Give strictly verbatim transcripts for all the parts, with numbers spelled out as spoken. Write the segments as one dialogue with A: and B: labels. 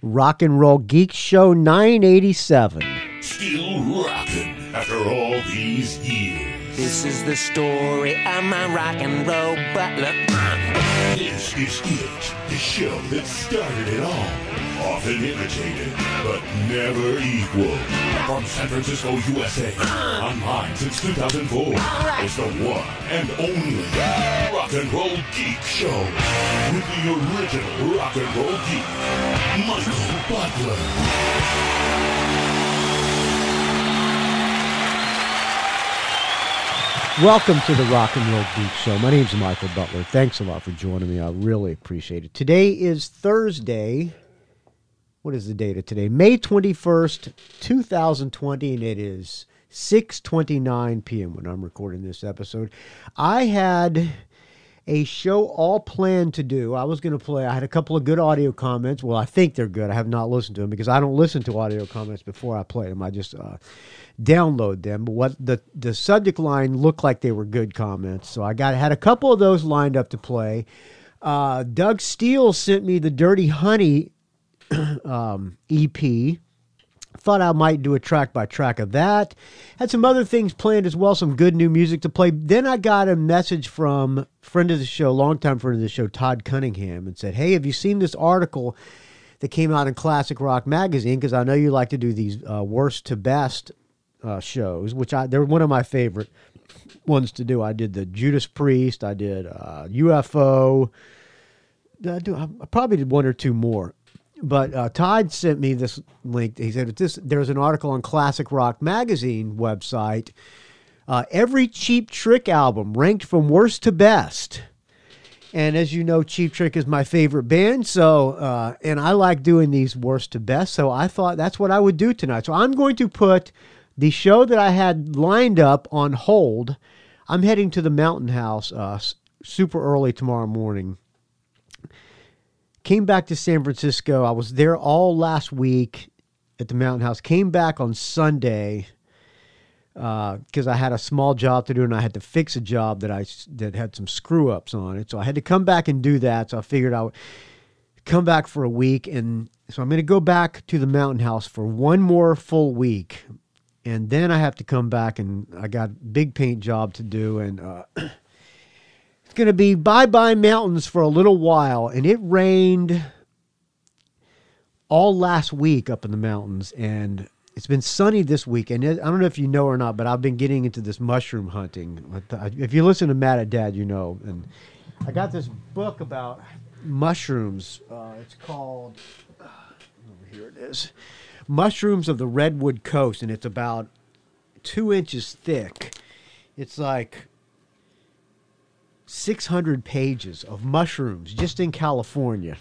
A: Rock and Roll Geek Show nine eighty-seven.
B: Still rocking after all these years.
C: This is the story of my rock and roll butler.
B: This is it, the show that started it all. Often imitated, but never equal. From San Francisco, U S A, online since two thousand four. It's the one and only Rock and Roll Geek Show. With the original rock and roll geek, Michael Butler.
A: Welcome to the Rock and Roll Geek Show. My name's Michael Butler. Thanks a lot for joining me. I really appreciate it. Today is Thursday. What is the date of today? May twenty-first, two thousand twenty, and it is six twenty-nine p.m. when I'm recording this episode. I had a show all planned to do. I was going to play. I had a couple of good audio comments. Well, I think they're good. I have not listened to them because I don't listen to audio comments before I play them. I just uh, download them. But what the the subject line looked like they were good comments, so I got had a couple of those lined up to play. Uh, Doug Steele sent me the Dirty Honey um, E P. Thought I might do a track by track of that. Had some other things planned as well, some good new music to play. Then I got a message from friend of the show, longtime friend of the show, Todd Cunningham, and said, hey, have you seen this article that came out in Classic Rock Magazine? Because I know you like to do these uh, worst to best uh, shows, which I they're one of my favorite ones to do. I did the Judas Priest. I did uh, U F O. I, do, I probably did one or two more. But uh, Todd sent me this link. He said, this, there's an article on Classic Rock Magazine website. Uh, every Cheap Trick album ranked from worst to best. And as you know, Cheap Trick is my favorite band. So, uh, and I like doing these worst to best. So I thought that's what I would do tonight. So I'm going to put the show that I had lined up on hold. I'm heading to the Mountain House uh, super early tomorrow morning. Came back to San Francisco. I was there all last week at the Mountain House. Came back on Sunday because uh, I had a small job to do and I had to fix a job that I that had some screw ups on it. So I had to come back and do that. So I figured I would come back for a week, and so I'm going to go back to the Mountain House for one more full week, and then I have to come back and I got a big paint job to do, and uh, it's going to be bye-bye mountains for a little while, and it rained all last week up in the mountains, and it's been sunny this week, and it, I don't know if you know or not, but I've been getting into this mushroom hunting. If you listen to Matt at Dad, you know, and I got this book about mushrooms. Uh, it's called, uh, over here it is, Mushrooms of the Redwood Coast, and it's about two inches thick. It's like six hundred pages of mushrooms just in California.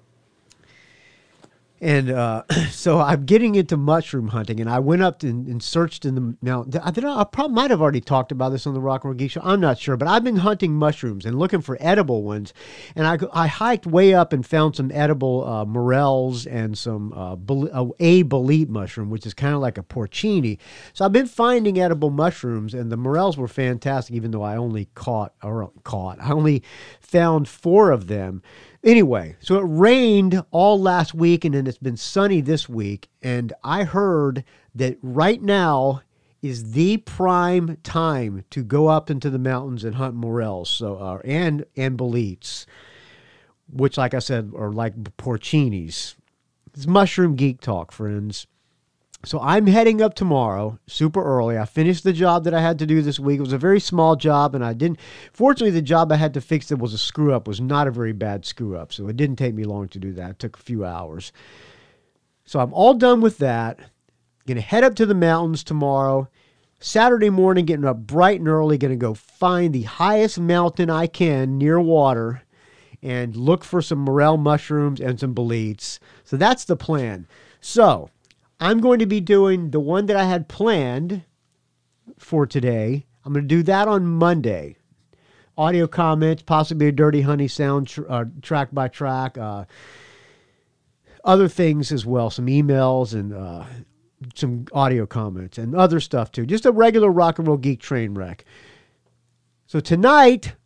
A: And uh, so I'm getting into mushroom hunting, and I went up and, and searched in the mountain. I, don't know, I probably might have already talked about this on the Rock and Roll Geek Show. I'm not sure, but I've been hunting mushrooms and looking for edible ones. And I, I hiked way up and found some edible uh, morels and some uh, uh, a bolete mushroom, which is kind of like a porcini. So I've been finding edible mushrooms, and the morels were fantastic, even though I only caught or caught. I only found four of them. Anyway, so it rained all last week, and then it's been sunny this week, and I heard that right now is the prime time to go up into the mountains and hunt morels, so uh, and and boletes, which, like I said, are like porcinis. It's Mushroom Geek Talk, friends. So I'm heading up tomorrow, super early. I finished the job that I had to do this week. It was a very small job, and I didn't... Fortunately, the job I had to fix that was a screw-up was not a very bad screw-up, so it didn't take me long to do that. It took a few hours. So I'm all done with that. Going to head up to the mountains tomorrow. Saturday morning, getting up bright and early, going to go find the highest mountain I can near water and look for some morel mushrooms and some boletes. So that's the plan. So I'm going to be doing the one that I had planned for today. I'm going to do that on Monday. Audio comments, possibly a Dirty Honey sound tr- uh, track by track. Uh, other things as well, some emails and uh, some audio comments and other stuff too. Just a regular rock and roll geek train wreck. So tonight,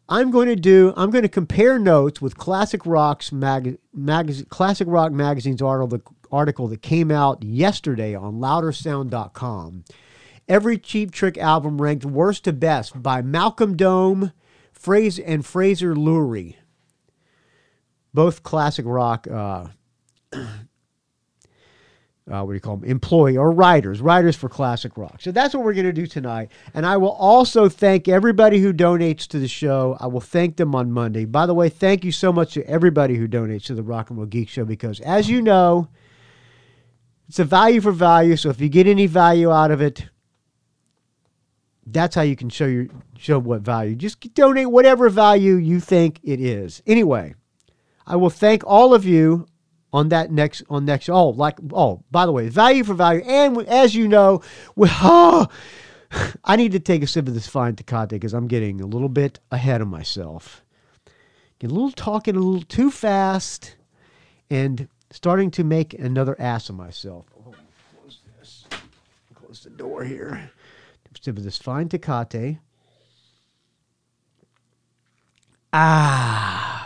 A: I'm going to do, I'm going to compare notes with Classic Rock's mag, mag, Classic Rock Magazine's article, article that came out yesterday on louder sound dot com. Every Cheap Trick album ranked worst to best by Malcolm Dome Fraser, and Fraser Lurie. Both Classic Rock, uh, Uh, what do you call them? Employee or writers, writers for Classic Rock. So that's what we're going to do tonight. And I will also thank everybody who donates to the show. I will thank them on Monday. By the way, thank you so much to everybody who donates to the Rock and Roll Geek Show, because as you know, it's a value for value. So if you get any value out of it, that's how you can show your show what value. Just donate whatever value you think it is. Anyway, I will thank all of you on that next, on next, oh, like, oh, by the way, value for value. And as you know, we, oh, I need to take a sip of this fine Tecate because I'm getting a little bit ahead of myself. Get a little talking a little too fast and starting to make another ass of myself. Oh, close this. Close the door here. Sip of this fine Tecate. Ah.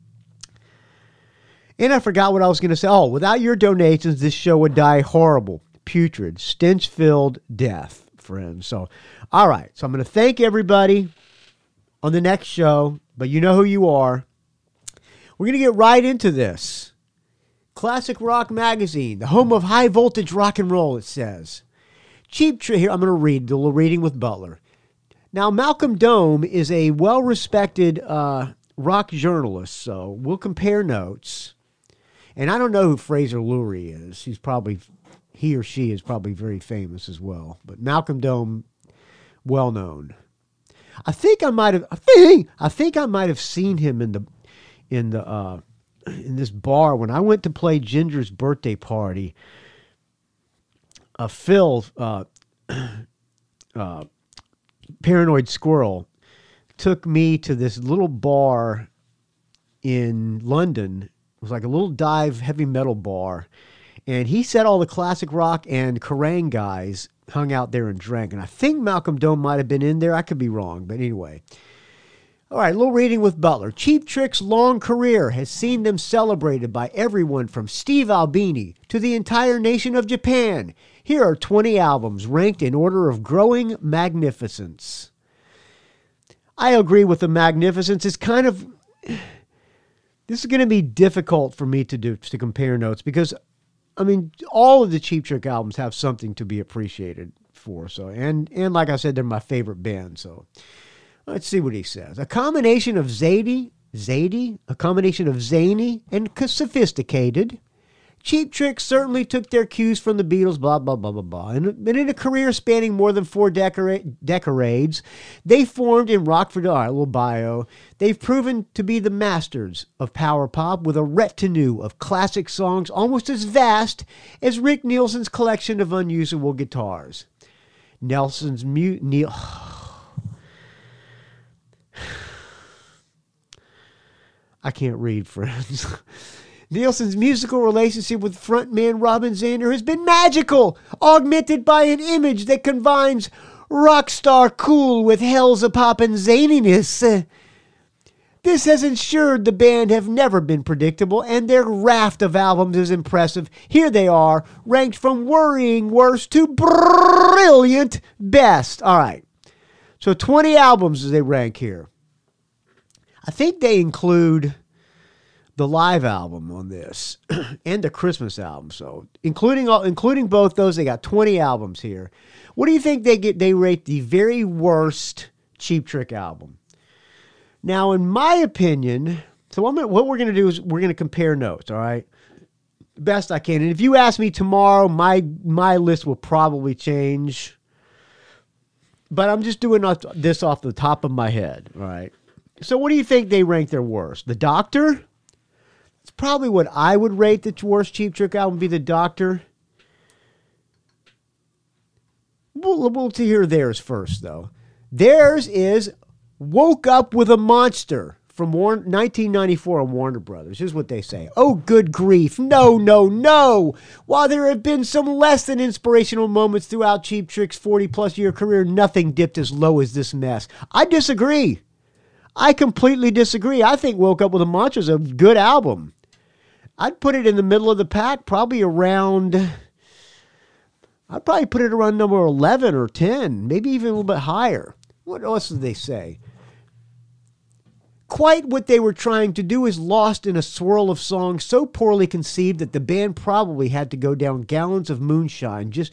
A: And I forgot what I was going to say. Oh, without your donations, this show would die horrible, putrid, stench-filled death, friends. So, all right. So I'm going to thank everybody on the next show, but you know who you are. We're going to get right into this. Classic Rock Magazine, the home of high-voltage rock and roll, it says. Cheap Trick. Here, I'm going to read the little reading with Butler. Now, Malcolm Dome is a well-respected uh, rock journalist, so we'll compare notes. And I don't know who Fraser Lurie is. He's probably, he or she is probably very famous as well. But Malcolm Dome, well known. I think I might have. I think I think I might have seen him in the, in the, uh, in this bar when I went to play Ginger's birthday party. Uh, Phil, uh, uh, Paranoid Squirrel, took me to this little bar in London. It was like a little dive heavy metal bar. And he said all the classic rock and Kerrang guys hung out there and drank. And I think Malcolm Dome might have been in there. I could be wrong, but anyway. All right, a little reading with Butler. Cheap Trick's long career has seen them celebrated by everyone from Steve Albini to the entire nation of Japan. Here are twenty albums ranked in order of growing magnificence. I agree with the magnificence. It's kind of... This is going to be difficult for me to do, to compare notes, because, I mean, all of the Cheap Trick albums have something to be appreciated for. So, and, and like I said, they're my favorite band. So let's see what he says. A combination of Zadie, Zadie, a combination of zany and sophisticated. Cheap Trick certainly took their cues from the Beatles, blah, blah, blah, blah, blah. And, and in a career spanning more than four decora- decades, they formed in Rockford, all right, a little bio. They've proven to be the masters of power pop with a retinue of classic songs almost as vast as Rick Nielsen's collection of unusable guitars. Nelson's mute... Neil... I can't read, friends. Nielsen's musical relationship with frontman Robin Zander has been magical, augmented by an image that combines rock star cool with hell's a poppin' zaniness. This has ensured the band have never been predictable, and their raft of albums is impressive. Here they are, ranked from worrying worst to brilliant best. All right, so twenty albums as they rank here. I think they include the live album on this and the Christmas album. So including all, including both those, they got twenty albums here. What do you think they get? They rate the very worst Cheap Trick album. Now, in my opinion, so I'm gonna, what we're going to do is we're going to compare notes. All right, best I can. And if you ask me tomorrow, my my list will probably change. But I'm just doing this off the top of my head. All right. So what do you think they rank their worst? The Doctor? It's probably what I would rate the worst Cheap Trick album, be The Doctor. We'll, we'll hear theirs first, though. Theirs is Woke Up with a Monster from nineteen ninety-four on Warner Brothers. Here's what they say. Oh, good grief. No, no, no. While there have been some less than inspirational moments throughout Cheap Trick's forty-plus year career, nothing dipped as low as this mess. I disagree. I completely disagree. I think Woke Up With a Monster is a good album. I'd put it in the middle of the pack, probably around, I'd probably put it around number eleven or ten, maybe even a little bit higher. What else did they say? Quite what they were trying to do is lost in a swirl of songs so poorly conceived that the band probably had to go down gallons of moonshine, just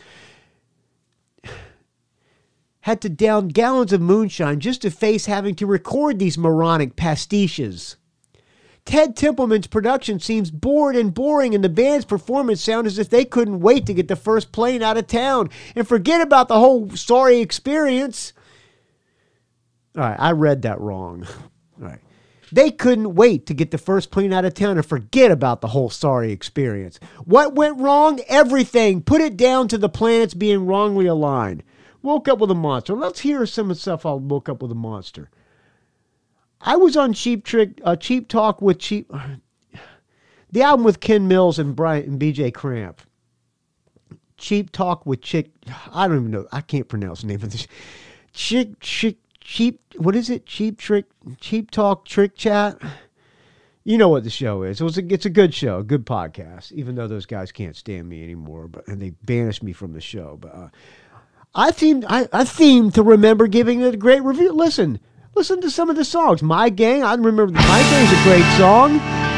A: had to down gallons of moonshine just to face having to record these moronic pastiches. Ted Templeman's production seems bored and boring, and the band's performance sounds as if they couldn't wait to get the first plane out of town and forget about the whole sorry experience. All right, I read that wrong. All right. They couldn't wait to get the first plane out of town and forget about the whole sorry experience. What went wrong? Everything. Put it down to the planets being wrongly aligned. Woke Up With a Monster. Let's hear some of the stuff I'll Woke Up With a Monster. I was on Cheap Trick, uh, Cheap Talk with Cheap, the album with Ken Mills and Brian and B J Cramp. Cheap Talk with Chick, I don't even know, I can't pronounce the name of this. Chick, Chick, Cheap, what is it? Cheap Trick, Cheap Talk Trick Chat. You know what the show is. It was a, it's a good show, a good podcast, even though those guys can't stand me anymore, but and they banished me from the show. But uh, I seem I, I seem to remember giving it a great review. Listen. Listen to some of the songs. My Gang, I remember My Gang is a great song.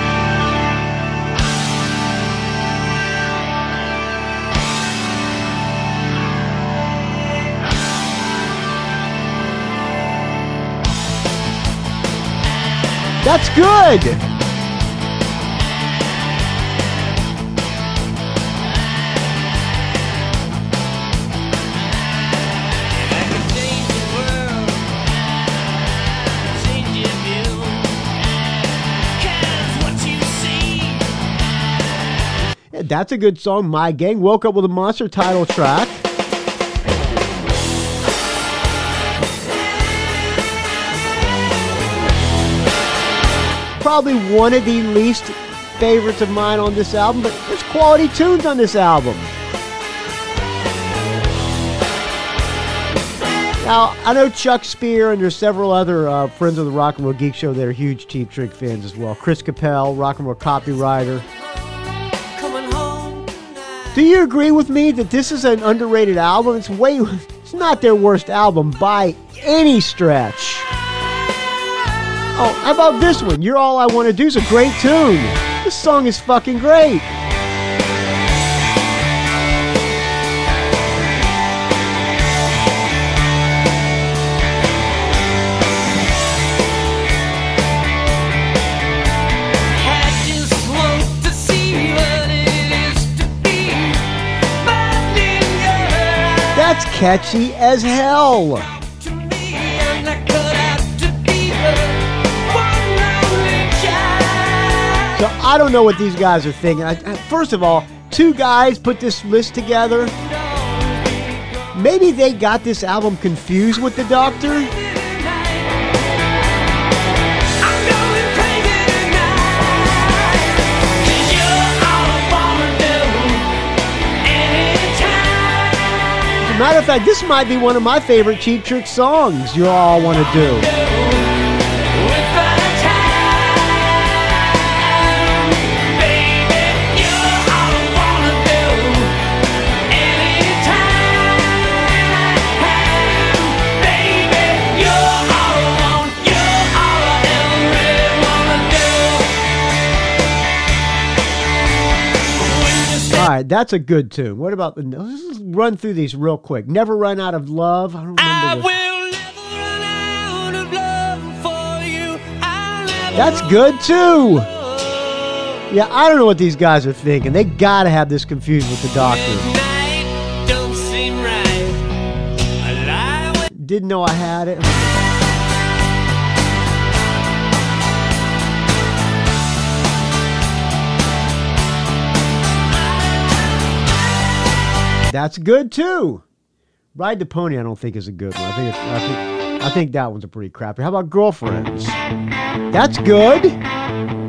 A: That's good. That's a good song, My Gang. Woke Up With a Monster title track. Probably one of the least favorites of mine on this album, but there's quality tunes on this album. Now, I know Chuck Spear and there's several other uh, friends of the Rock and Roll Geek Show that are huge Cheap Trick fans as well. Chris Capel, Rock and Roll copywriter. Do you agree with me that this is an underrated album? It's way, it's not their worst album by any stretch. Oh, how about this one? You're All I Want to Do is a great tune. This song is fucking great. That's catchy as hell. So I don't know what these guys are thinking. I, I, first of all, two guys put this list together. Maybe they got this album confused with The Doctor. Matter of fact, this might be one of my favorite Cheap Trick songs, You All Want to Do. All right, that's a good tune. What about the... Let's run through these real quick. Never Run Out of Love. I don't remember
C: I
A: this.
C: will never run out of love for you. I'll never
A: That's good too. Yeah, I don't know what these guys are thinking. They gotta have this confused with The Doctor.
C: Night don't seem right. I lie when
A: Didn't know I had it. That's good too. Ride the Pony, I don't think is a good one. I think it's, I think I think that one's a pretty crappy. How about Girlfriends? That's good.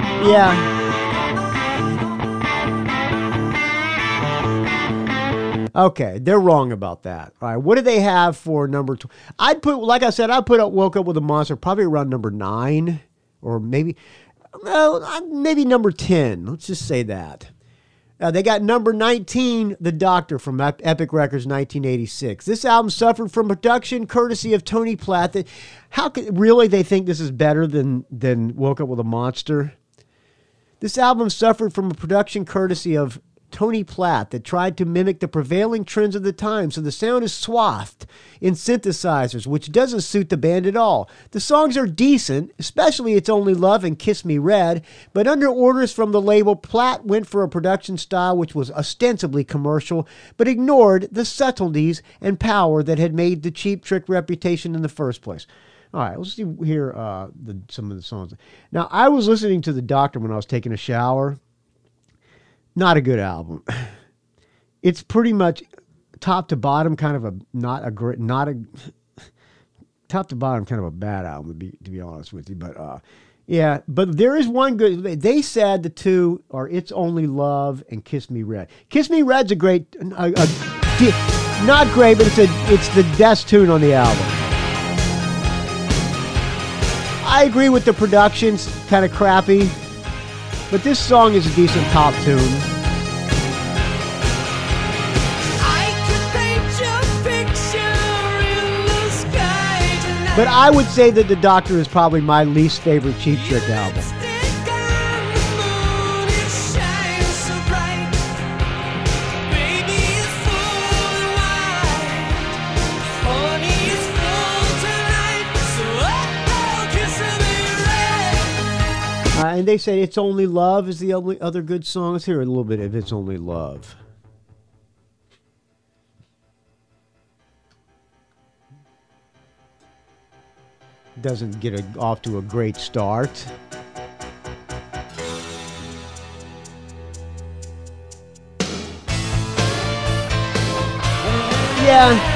A: Yeah. Okay, they're wrong about that. All right, what do they have for number two? I'd put, like I said, I'd put up Woke Up With a Monster probably around number nine, or maybe, well, maybe number ten. Let's just say that. Uh, they got number nineteen, The Doctor from Epic Records, nineteen eighty-six. This album suffered from production courtesy of Tony Platt. That, how could, really they think this is better than, than Woke Up With a Monster? This album suffered from a production courtesy of Tony Platt that tried to mimic the prevailing trends of the time, so the sound is swathed in synthesizers, which doesn't suit the band at all. The songs are decent, especially It's Only Love and Kiss Me Red, but under orders from the label, Platt went for a production style which was ostensibly commercial, but ignored the subtleties and power that had made the Cheap Trick reputation in the first place. All right, let's see here uh, the, some of the songs. Now, I was listening to The Doctor when I was taking a shower. Not a good album. It's pretty much top to bottom kind of a not a great not a top to bottom kind of a bad album to be to be honest with you. But uh, yeah, but there is one good. They said the two are It's Only Love and Kiss Me Red. Kiss Me Red's a great, a, a, not great, but it's a it's the best tune on the album. I agree with the production's kind of crappy. But this song is a decent top tune. But I would say that The Doctor is probably my least favorite Cheap Trick album. Uh, and they say It's Only Love is the only other good song. Let's hear a little bit of It's Only Love. Doesn't get a, off to a great start. Yeah.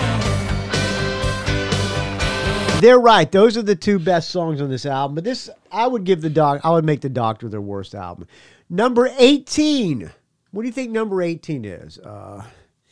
A: They're right. Those are the two best songs on this album. But this, I would give the doc. I would make The Doctor their worst album. Number eighteen. What do you think number eighteen is? Uh,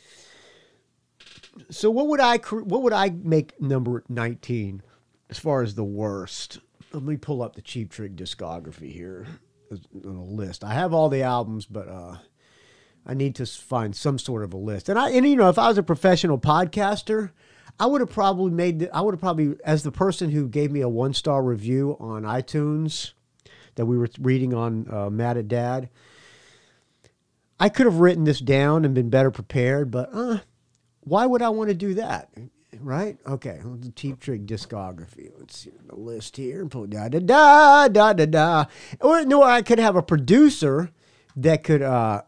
A: so what would I what would I make number nineteen as far as the worst? Let me pull up the Cheap Trick discography here on a list. I have all the albums, but uh, I need to find some sort of a list. And I and you know, if I was a professional podcaster, I would have probably made, I would have probably, as the person who gave me a one-star review on iTunes that we were reading on uh, Mad at Dad, I could have written this down and been better prepared, but uh, why would I want to do that, right? Okay, the Cheap Trick discography. Let's see the list here. Da-da-da, da-da-da. Or, no, I could have a producer that could, uh,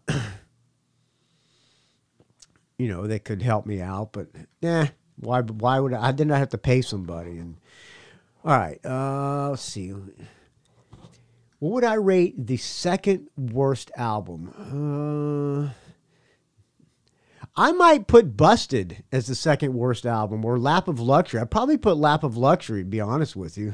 A: you know, that could help me out, but nah. Why? Why would I? I did not have to pay somebody. And all right, uh, let's see. What would I rate the second worst album? Uh, I might put "Busted" as the second worst album, or "Lap of Luxury." I'd probably put "Lap of Luxury." To be honest with you.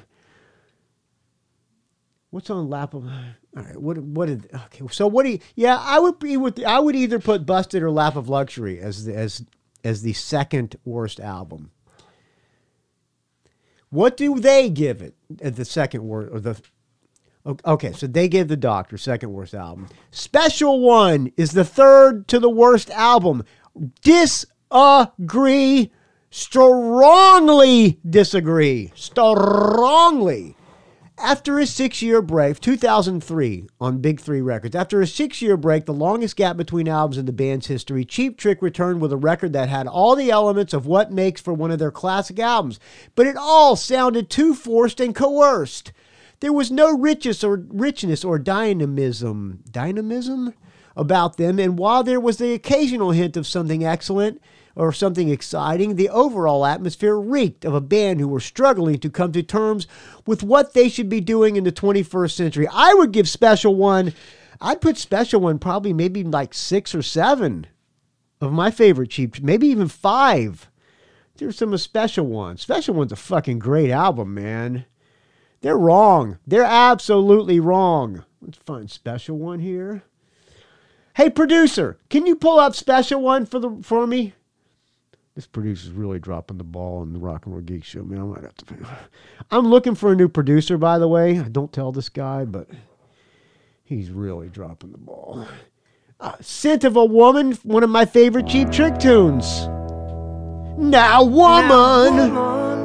A: What's on "Lap of"? All right. What? What did? Okay. So what do you? Yeah, I would be with. I would either put "Busted" or "Lap of Luxury" as the, as as the second worst album. What do they give it at the second worst? Or the okay, so they gave The Doctor second worst album. Special One is the third to the worst album. Disagree. Strongly disagree. Strongly. After a six-year break, two thousand three on Big Three Records, after a six-year break, the longest gap between albums in the band's history, Cheap Trick returned with a record that had all the elements of what makes for one of their classic albums, but it all sounded too forced and coerced. There was no richness or richness or dynamism, dynamism about them, and while there was the occasional hint of something excellent or something exciting, the overall atmosphere reeked of a band who were struggling to come to terms with what they should be doing in the twenty-first century. I would give Special One, I'd put Special One probably maybe like six or seven of my favorite Cheap, maybe even five. There's some of Special One. Special One's a fucking great album, man. They're wrong. They're absolutely wrong. Let's find Special One here. Hey, producer, can you pull up Special One for the for me? This producer's really dropping the ball in the Rock and Roll Geek Show, man. I might have to. I'm looking for a new producer, by the way. Don't tell this guy, but he's really dropping the ball. Uh, Scent of a Woman, one of my favorite Cheap Trick tunes. Now, woman. Now, woman.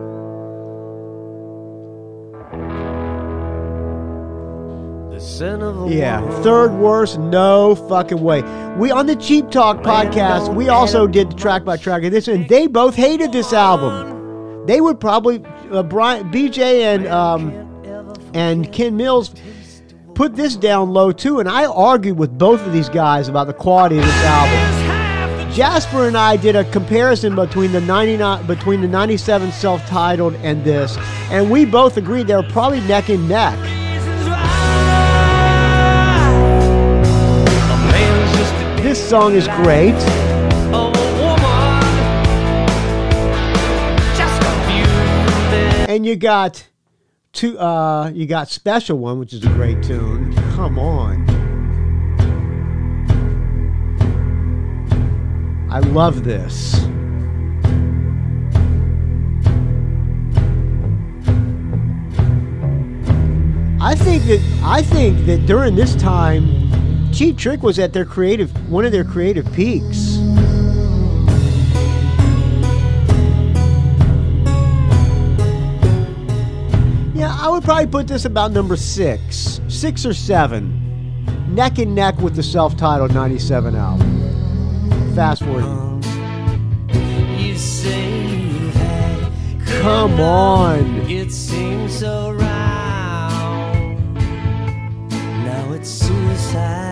A: Yeah, third worst, no fucking way. We on the Cheap Talk podcast, we also did the track by track of this, and they both hated this album. They would probably uh, Brian, B J, and um, and Ken Mills put this down low too. And I argued with both of these guys about the quality of this album. Jasper and I did a comparison between the ninety-nine, between the ninety-seven self-titled and this, and we both agreed they were probably neck and neck. This song is great. And you got two uh you got Special One, which is a great tune. Come on. I love this. I think that I think that during this time Cheap Trick was at their creative, one of their creative peaks. Yeah, I would probably put this about number six, six or seven, neck and neck with the self-titled ninety-seven album. Fast forward.
C: You say you had
A: Come on.
C: It seems so round. Now it's suicide.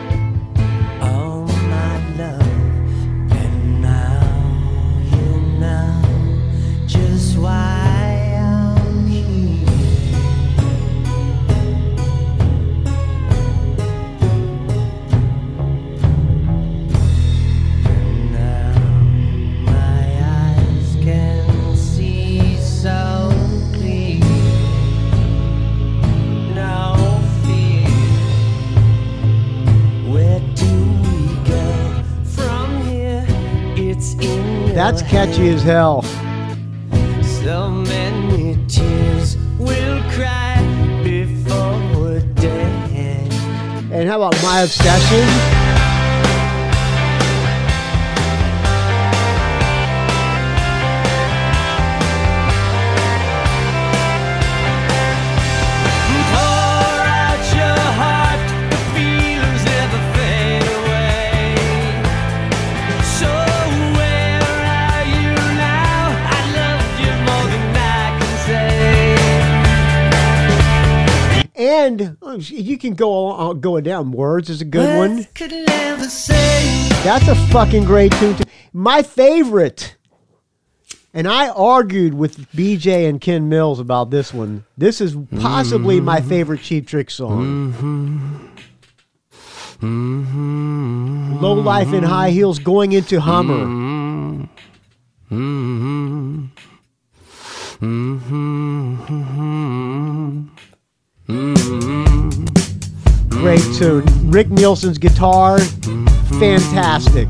A: That's catchy as hell.
C: So many tears will cry before we're dead.
A: And how about My Obsession? And you can go on, go down. Words is a good one. That's a fucking great tune. Too. My favorite. And I argued with B J and Ken Mills about this one. This is possibly mm-hmm. my favorite Cheap Trick song. Mm-hmm. Mm-hmm. Low Life in High Heels going into Hummer.
C: Mm-hmm. Mm-hmm.
A: Mm-hmm. Great tune. Rick Nielsen's guitar, fantastic.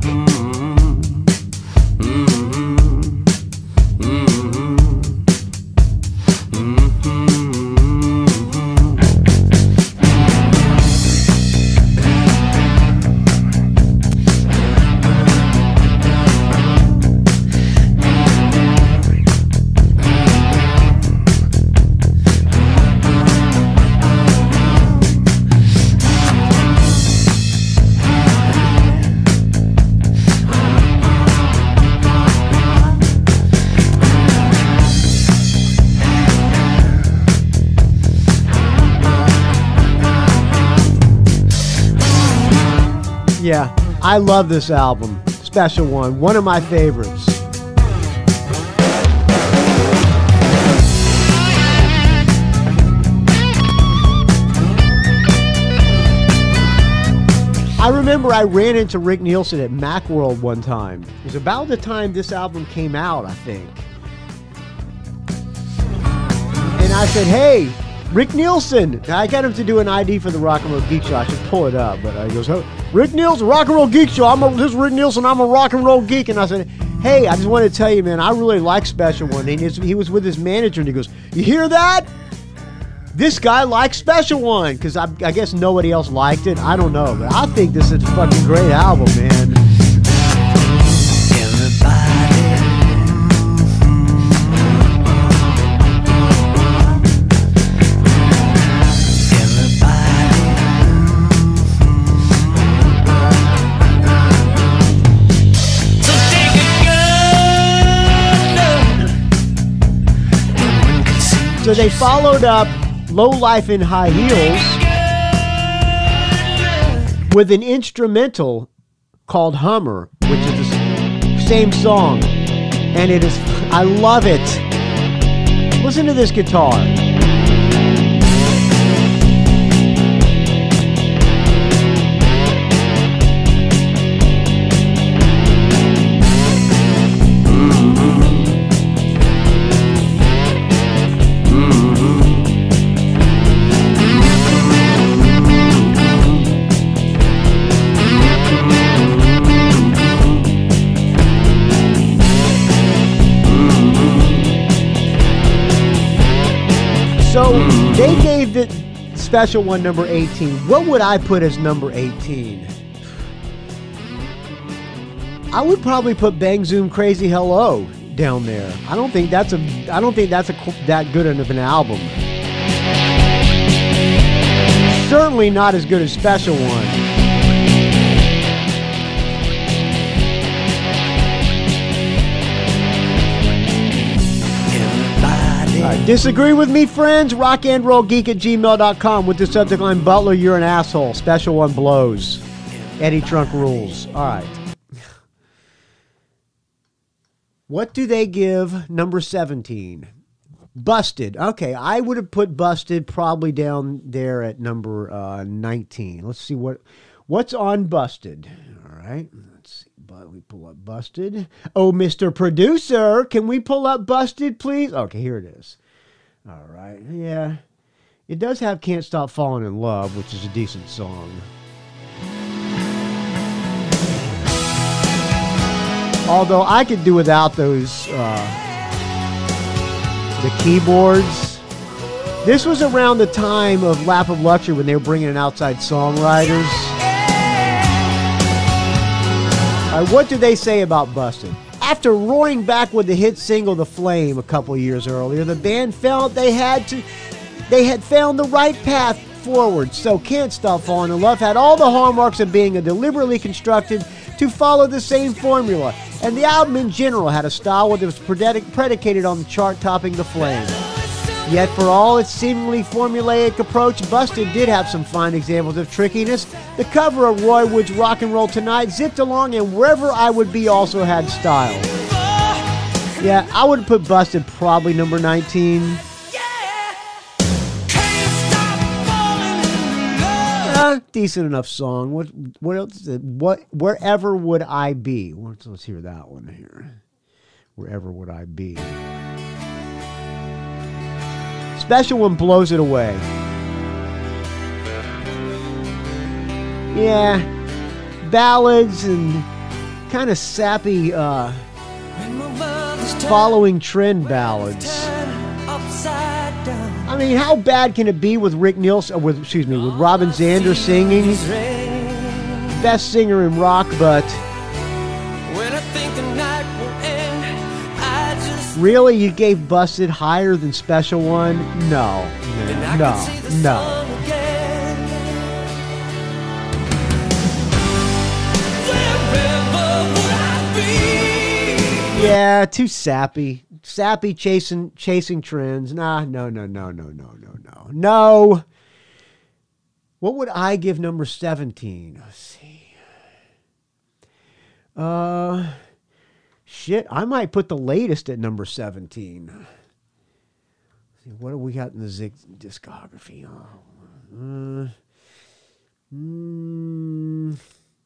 A: Yeah, I love this album. Special One, one of my favorites. I remember I ran into Rick Nielsen at Macworld one time. It was about the time this album came out, I think. And I said, hey, Rick Nielsen. I got him to do an I D for the Rock and Roll Geek Show. I should pull it up, but uh, he goes, oh, Rick Nielsen, Rock and Roll Geek Show. I'm a, this is Rick Nielsen. I'm a rock and roll geek. And I said, hey, I just want to tell you, man, I really like Special One. And he was with his manager, and he goes, you hear that? This guy likes Special One, because I, I guess nobody else liked it. I don't know, but I think this is a fucking great album, man. So they followed up Low Life in High Heels with an instrumental called Hummer, which is the same song. And it is, I love it. Listen to this guitar. So they gave the Special One number eighteen. What would I put as number eighteen? I would probably put Bang Zoom Crazy Hello down there. I don't think that's a I don't think that's a that good of an album. Certainly not as good as Special One. Right, disagree with me, friends? rock and roll geek at gmail dot com with the subject line, Butler, you're an asshole. Special One blows. Eddie Trunk rules. All right. What do they give number seventeen? Busted. Okay, I would have put Busted probably down there at number uh, nineteen. Let's see what what's on Busted. All right. Let's see. But we pull up Busted. Oh, Mister Producer, can we pull up Busted, please? Okay, here it is. All right. Yeah. It does have Can't Stop Falling in Love, which is a decent song. Although I could do without those, uh, the keyboards. This was around the time of Lap of Luxury when they were bringing in outside songwriters. All right, what did they say about Busted? After roaring back with the hit single The Flame a couple years earlier, the band felt they had to, they had found the right path forward. So Can't Stop Falling in Love had all the hallmarks of being a deliberately constructed to follow the same formula. And the album in general had a style that was predic- predicated on the chart-topping The Flame. Yet for all its seemingly formulaic approach, Busted did have some fine examples of trickiness. The cover of Roy Wood's Rock and Roll Tonight zipped along, and Wherever I Would Be also had style. Yeah, I would put Busted probably number nineteen. Uh, decent enough song. What what else is it? What Wherever Would I Be? Let's, let's hear that one here. Wherever Would I Be? Special One blows it away. Yeah, ballads and kind of sappy, uh, following trend ballads. I mean, how bad can it be with Rick Nielsen, with excuse me, with Robin Zander singing? Best singer in rock, but really, you gave Busted higher than Special One? No, no, no, no. Yeah, too sappy. Sappy chasing chasing trends. Nah, no, no, no, no, no, no, no. No. What would I give number seventeen? Let's see. Uh, shit, I might put the latest at number seventeen. Let's see, what do we got in the Zig discography? Oh, uh, mm,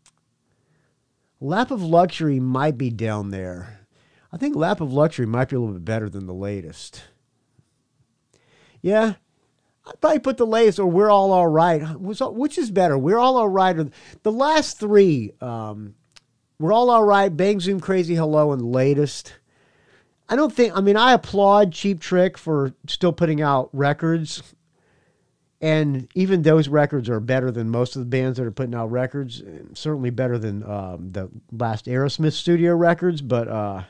A: Lap of Luxury might be down there. I think Lap of Luxury might be a little bit better than the latest. Yeah, I'd probably put the latest or We're All All Right. Which is better, We're All All Right or the last three? Um, We're All All Right, Bang Zoom Crazy Hello, and latest. I don't think, I mean, I applaud Cheap Trick for still putting out records. And even those records are better than most of the bands that are putting out records. Certainly better than um, the last Aerosmith studio records. But, uh,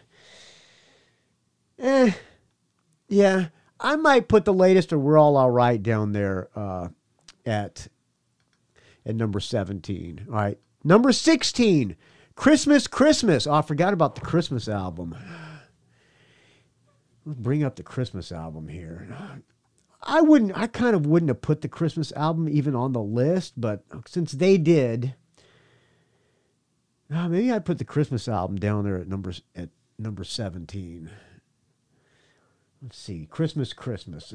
A: eh, yeah. I might put the latest or We're All All Right down there uh, at, at number seventeen. All right. Number sixteen, Christmas, Christmas. Oh, I forgot about the Christmas album. Let's bring up the Christmas album here. I wouldn't, I kind of wouldn't have put the Christmas album even on the list, but since they did, oh, maybe I'd put the Christmas album down there at number, at number seventeen. Let's see, Christmas, Christmas.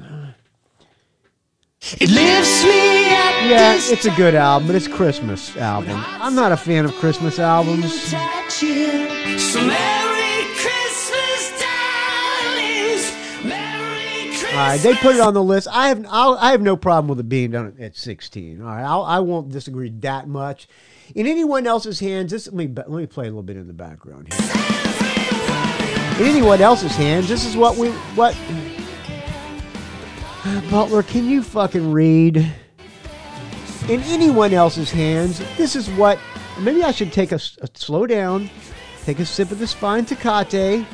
C: It lifts me up.
A: Yeah, it's a good album, but it's a Christmas album. I'm not a fan of Christmas albums.
C: So Merry Christmas, darlings. Merry Christmas.
A: All right, they put it on the list. I have I'll, I have no problem with it being done at sixteen. All right, I'll, I won't disagree that much. In anyone else's hands, this let me let me play a little bit in the background here. In anyone else's hands, this is what we what. Butler, can you fucking read? In anyone else's hands, this is what. Maybe I should take a, a slow down, take a sip of this fine Tecate.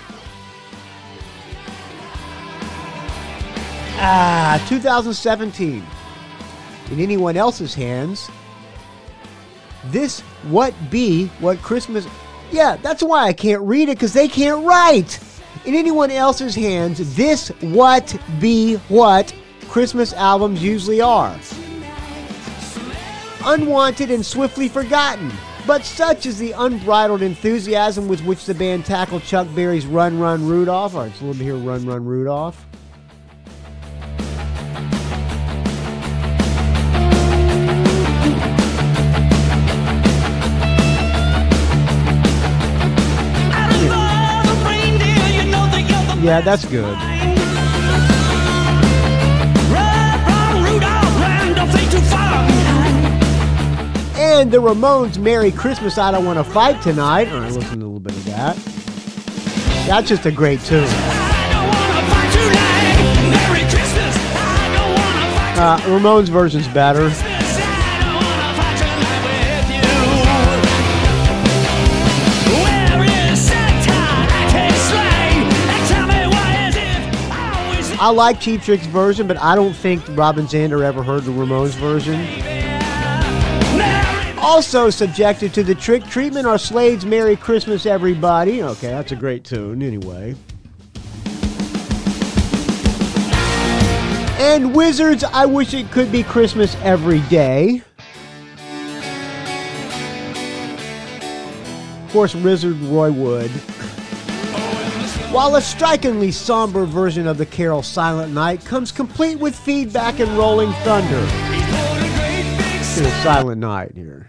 A: Ah, two thousand seventeen. In anyone else's hands, this what be what Christmas. Yeah, that's why I can't read it, because they can't write. In anyone else's hands, this what be what Christmas albums usually are. Unwanted and swiftly forgotten, but such is the unbridled enthusiasm with which the band tackled Chuck Berry's Run Run Rudolph. All right, so let me hear Run Run Rudolph. Yeah, that's good. And the Ramones' Merry Christmas, I Don't Want to Fight Tonight. All right, listen to a little bit of that. That's just a great tune. Uh, Ramones' version's better. I like Cheap Trick's version, but I don't think Robin Zander ever heard the Ramones version. Also subjected to the Trick treatment are Slade's Merry Christmas, Everybody. Okay, that's a great tune anyway. And Wizards, I Wish It Could Be Christmas Every Day. Of course, Wizard Roy Wood. While a strikingly somber version of the carol Silent Night comes complete with feedback and rolling thunder. Here's Silent Night here.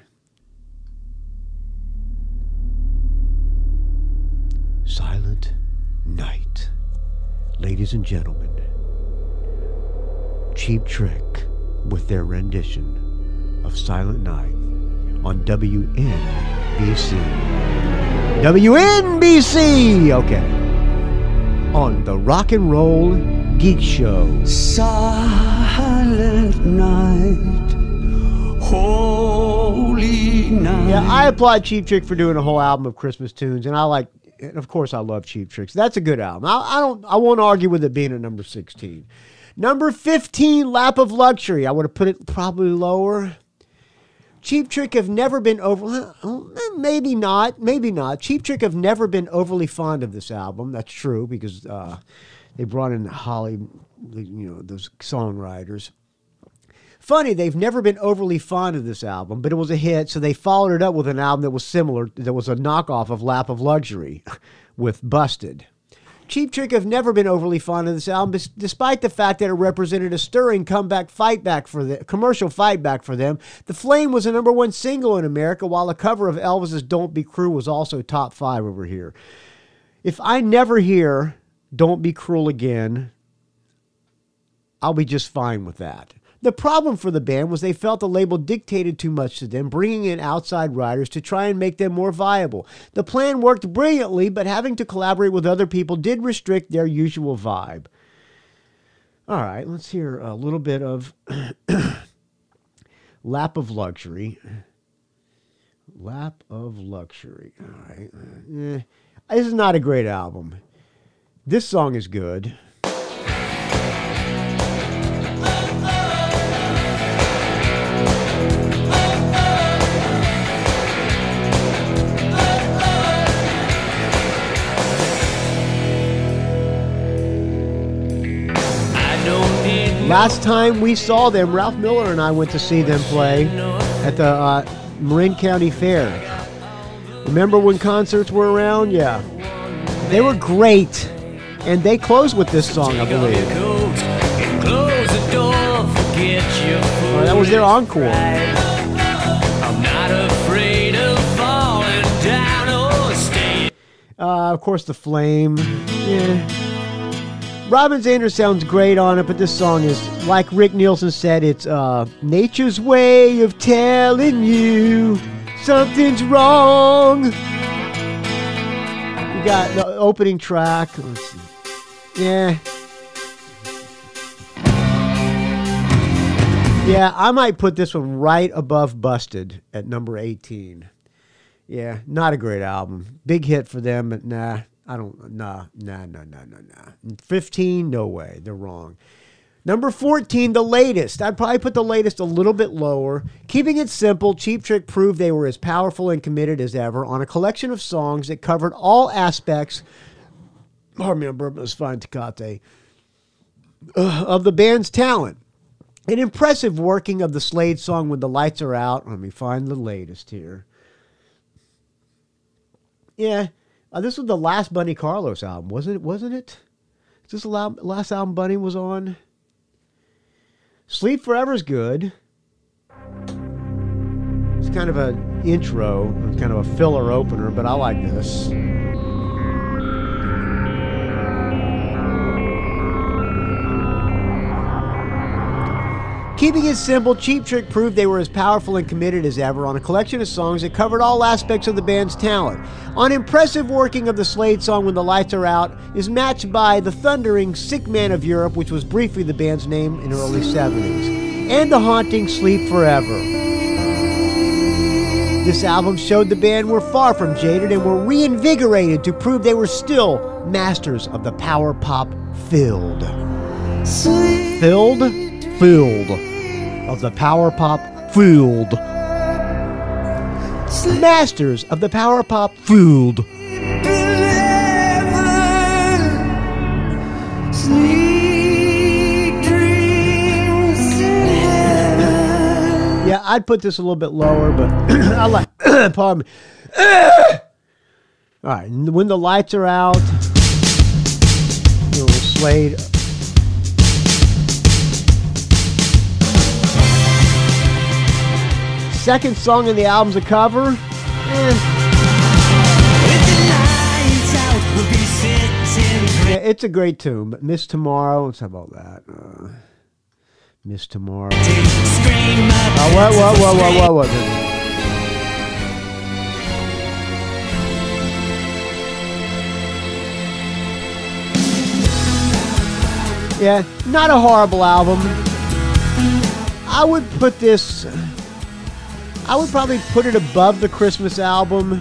A: Silent Night. Ladies and gentlemen, Cheap Trick with their rendition of Silent Night on W N B C. W N B C! Okay. On the Rock and Roll Geek Show.
D: Silent night, holy night.
A: Yeah, I applaud Cheap Trick for doing a whole album of Christmas tunes, and I like, and of course, I love Cheap Tricks. That's a good album. I, I don't, I won't argue with it being at number sixteen. Number fifteen, Lap of Luxury. I would have put it probably lower. Cheap Trick have never been over, maybe not, maybe not. Cheap Trick have never been overly fond of this album. That's true, because uh, they brought in Holly, you know, those songwriters. Funny, they've never been overly fond of this album, but it was a hit, so they followed it up with an album that was similar, that was a knockoff of Lap of Luxury with Busted. Cheap Trick have never been overly fond of this album, despite the fact that it represented a stirring comeback fight back for the commercial fight back for them. The Flame was a number one single in America, while a cover of Elvis's Don't Be Cruel was also top five over here. If I never hear Don't Be Cruel again, I'll be just fine with that. The problem for the band was they felt the label dictated too much to them, bringing in outside writers to try and make them more viable. The plan worked brilliantly, but having to collaborate with other people did restrict their usual vibe. All right, let's hear a little bit of Lap of Luxury. Lap of Luxury. All right. Eh, this is not a great album. This song is good. Last time we saw them, Ralph Miller and I went to see them play at the uh, Marin County Fair. Remember when concerts were around? Yeah. They were great. And they closed with this song, I believe. Oh, that was their encore. I'm not afraid of falling down or staying. Uh, of course, The Flame. Yeah. Robin Zander sounds great on it, but this song is, like Rick Nielsen said, it's uh, nature's way of telling you something's wrong. You got the opening track. Let's see. Yeah. Yeah, I might put this one right above Busted at number eighteen. Yeah, not a great album. Big hit for them, but nah. I don't, nah, nah, nah, nah, nah, nah. fifteen, no way. They're wrong. Number fourteen, The Latest. I'd probably put The Latest a little bit lower. Keeping it simple, Cheap Trick proved they were as powerful and committed as ever on a collection of songs that covered all aspects, pardon me, I'm burping this fine Tecate, uh, of the band's talent. An impressive working of the Slade song When the Lights Are Out. Let me find The Latest here. Yeah. Uh, this was the last Bunny Carlos album, wasn't it? Wasn't it? Is this the last album Bunny was on? Sleep Forever's good. It's kind of an intro, it's kind of a filler opener, but I like this. Keeping it simple, Cheap Trick proved they were as powerful and committed as ever on a collection of songs that covered all aspects of the band's talent. An impressive working of the Slade song When the Lights Are Out is matched by the thundering Sick Man of Europe, which was briefly the band's name in the early seventies, and the haunting Sleep Forever. This album showed the band were far from jaded and were reinvigorated to prove they were still masters of the power pop filled. Filled? Filled of the power pop field. Masters of the power pop field. Yeah, I'd put this a little bit lower, but I like, pardon me. All right, When the Lights Are Out, little Slade. Second song in the album's a cover. Eh. Yeah, it's a great tune, but Miss Tomorrow, let's talk about that. Uh, Miss Tomorrow. Oh, what, what, what, what, what, what? Yeah, not a horrible album. I would put this... I would probably put it above the Christmas album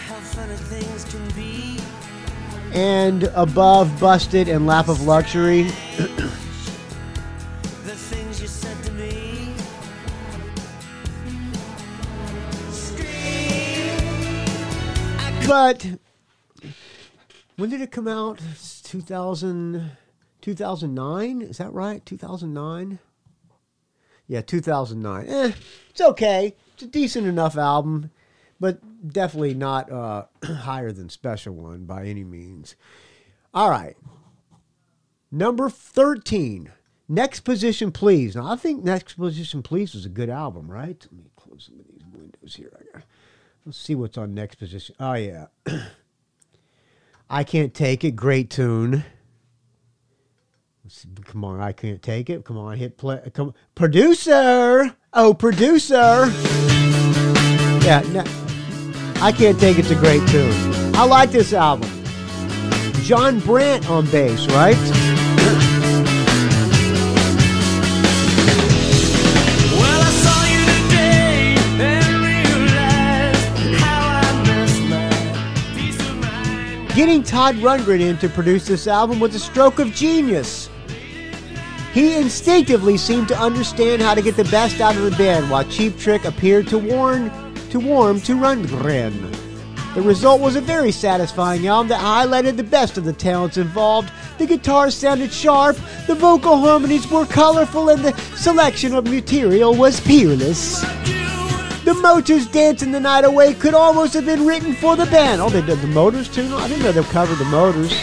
A: and above Busted and Lap of Luxury. But when did it come out? two thousand, two thousand nine? Is that right? two thousand nine? Yeah, two thousand nine. Eh, it's okay. It's a decent enough album, but definitely not uh, higher than Special One by any means. All right. Number thirteen. Next Position Please. Now, I think Next Position Please was a good album, right? Let me close some of these windows here. I got, let's see what's on Next Position. Oh, yeah. I Can't Take It. Great tune. Come on, I can't take it. Come on, hit play. Come, producer. Oh, producer. Yeah, no, I can't take it's a great tune. I like this album. John Brandt on bass, right?
C: Well, I saw you today and realized how I missed my peace of mind.
A: Getting Todd Rundgren in to produce this album was a stroke of genius. He instinctively seemed to understand how to get the best out of the band, while Cheap Trick appeared to warn, to warm to Rundgren. The result was a very satisfying album that highlighted the best of the talents involved. The guitars sounded sharp, the vocal harmonies were colorful, and the selection of material was peerless. The Motors' Dancing the Night Away could almost have been written for the band. Oh, they did the Motors too? No, I didn't know they covered the Motors.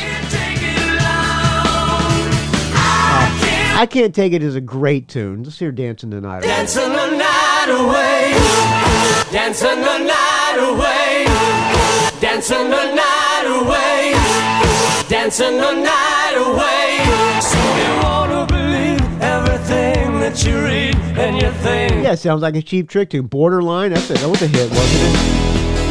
A: I Can't Take It is a great tune. Let's hear Dancing the Night Away.
C: Dancing the night away, dancing the night away, dancing the night away, dancing the night away. So you wanna believe everything that you read and you think.
A: Yeah, it sounds like a Cheap Trick tune. Borderline, that's it. That was a hit, wasn't it?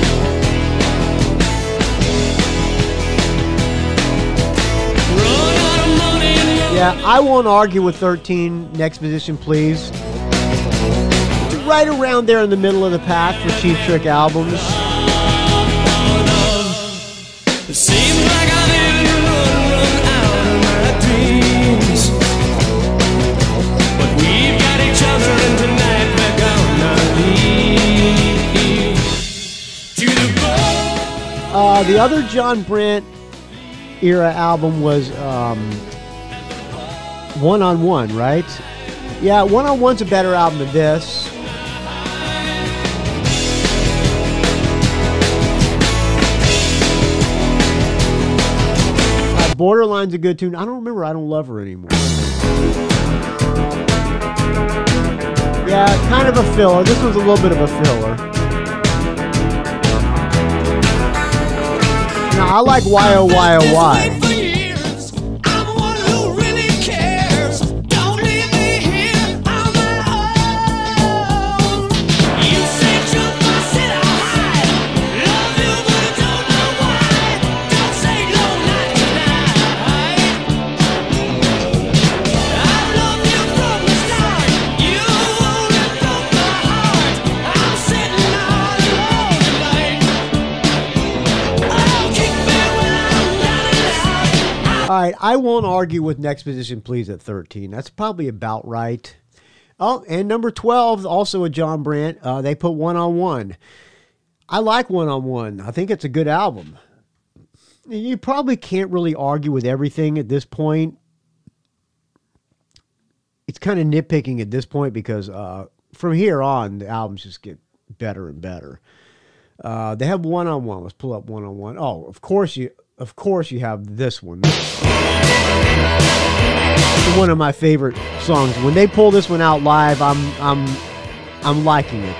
A: Yeah, I won't argue with thirteen. Next position, please. It's right around there in the middle of the pack for Cheap Trick albums.
C: It seems like I didn't run, run out of my dreams, but we've got each other, and tonight we're gonna leave to the boat.
A: Uh, the other John Brandt era album was um, One on One, right? Yeah, One on One's a better album than this. Uh, Borderline's a good tune. I don't remember I Don't Love Her anymore. Yeah, kind of a filler. This was a little bit of a filler. Now, I like Y O Y O Y. All right, I won't argue with Next Position Please at thirteen. That's probably about right. Oh, and number twelve, also a John Brandt. Uh, they put One on One. I like One on One. I think it's a good album. You probably can't really argue with everything at this point. It's kind of nitpicking at this point because uh, from here on, the albums just get better and better. Uh, they have One on One. Let's pull up One on One. Oh, of course you... Of course you have this one. One of my favorite songs. When they pull this one out live, I'm I'm I'm liking it.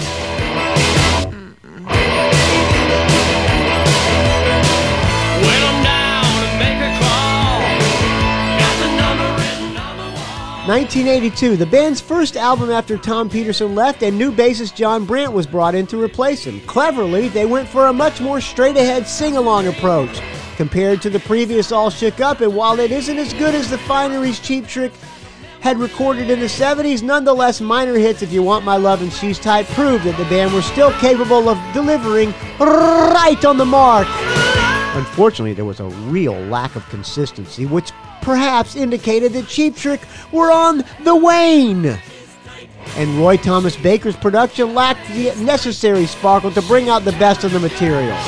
C: When I'm down and make a call, got the number written on the wall.
A: nineteen eighty-two, the band's first album after Tom Peterson left, and new bassist John Brandt was brought in to replace him. Cleverly, they went for a much more straight-ahead sing-along approach compared to the previous All Shook Up, and while it isn't as good as the fineries Cheap Trick had recorded in the seventies, nonetheless, Minor Hits, If You Want My Love and She's Tight proved that the band were still capable of delivering right on the mark. Unfortunately, there was a real lack of consistency, which perhaps indicated that Cheap Trick were on the wane. And Roy Thomas Baker's production lacked the necessary sparkle to bring out the best of the material.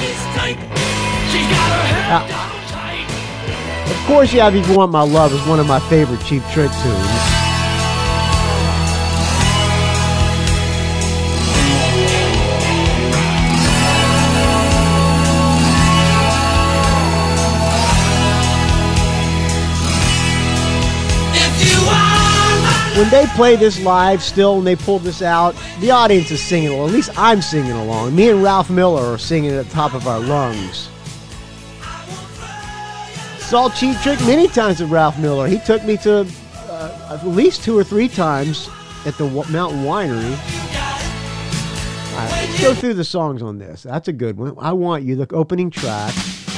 A: Uh, of course, yeah, If You Want My Love is one of my favorite Cheap Trick tunes. When they play this live still, when they pull this out, the audience is singing, or at least I'm singing along. Me and Ralph Miller are singing at the top of our lungs. saw Cheap Trick many times with Ralph Miller. He took me to uh, at least two or three times at the w- Mountain Winery. All right, let's go through the songs on this. That's a good one. I Want You, the opening track.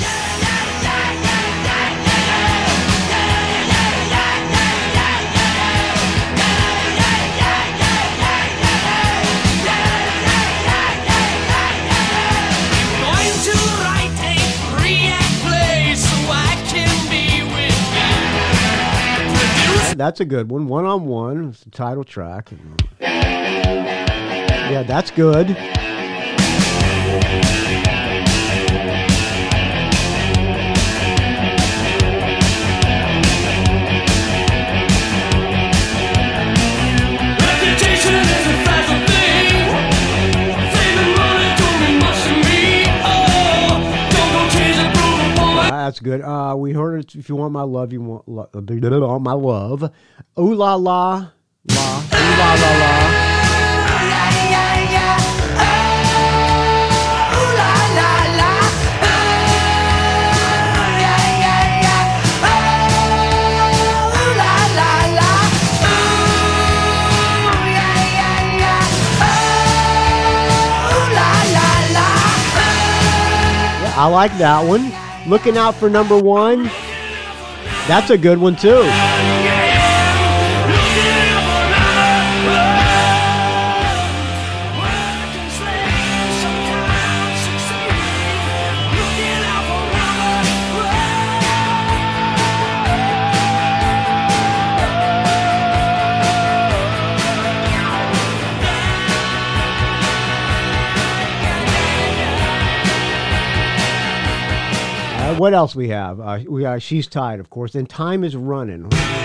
A: That's a good one. One on One. It's the title track. Yeah, that's good. That's good. Uh, we heard it. If you want my love, you want lo- all my love. Ooh la la la. Ooh la la la. Yeah, I like that one. Looking Out for Number One. That's a good one, too. What else we have? Uh, we are She's Tied, of course. And Time Is Running.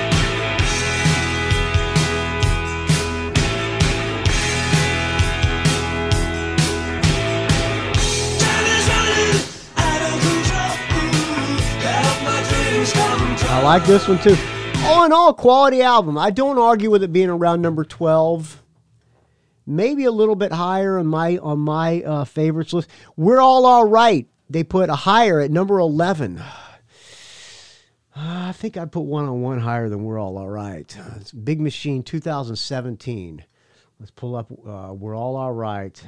A: I like this one too. All in all, quality album. I don't argue with it being around number twelve. Maybe a little bit higher on my on my uh, favorites list. We're All All Right. They put a higher at number eleven. Uh, I think I'd put One on One higher than We're All All Right. Uh, it's Big Machine two thousand seventeen. Let's pull up uh, We're All All Right.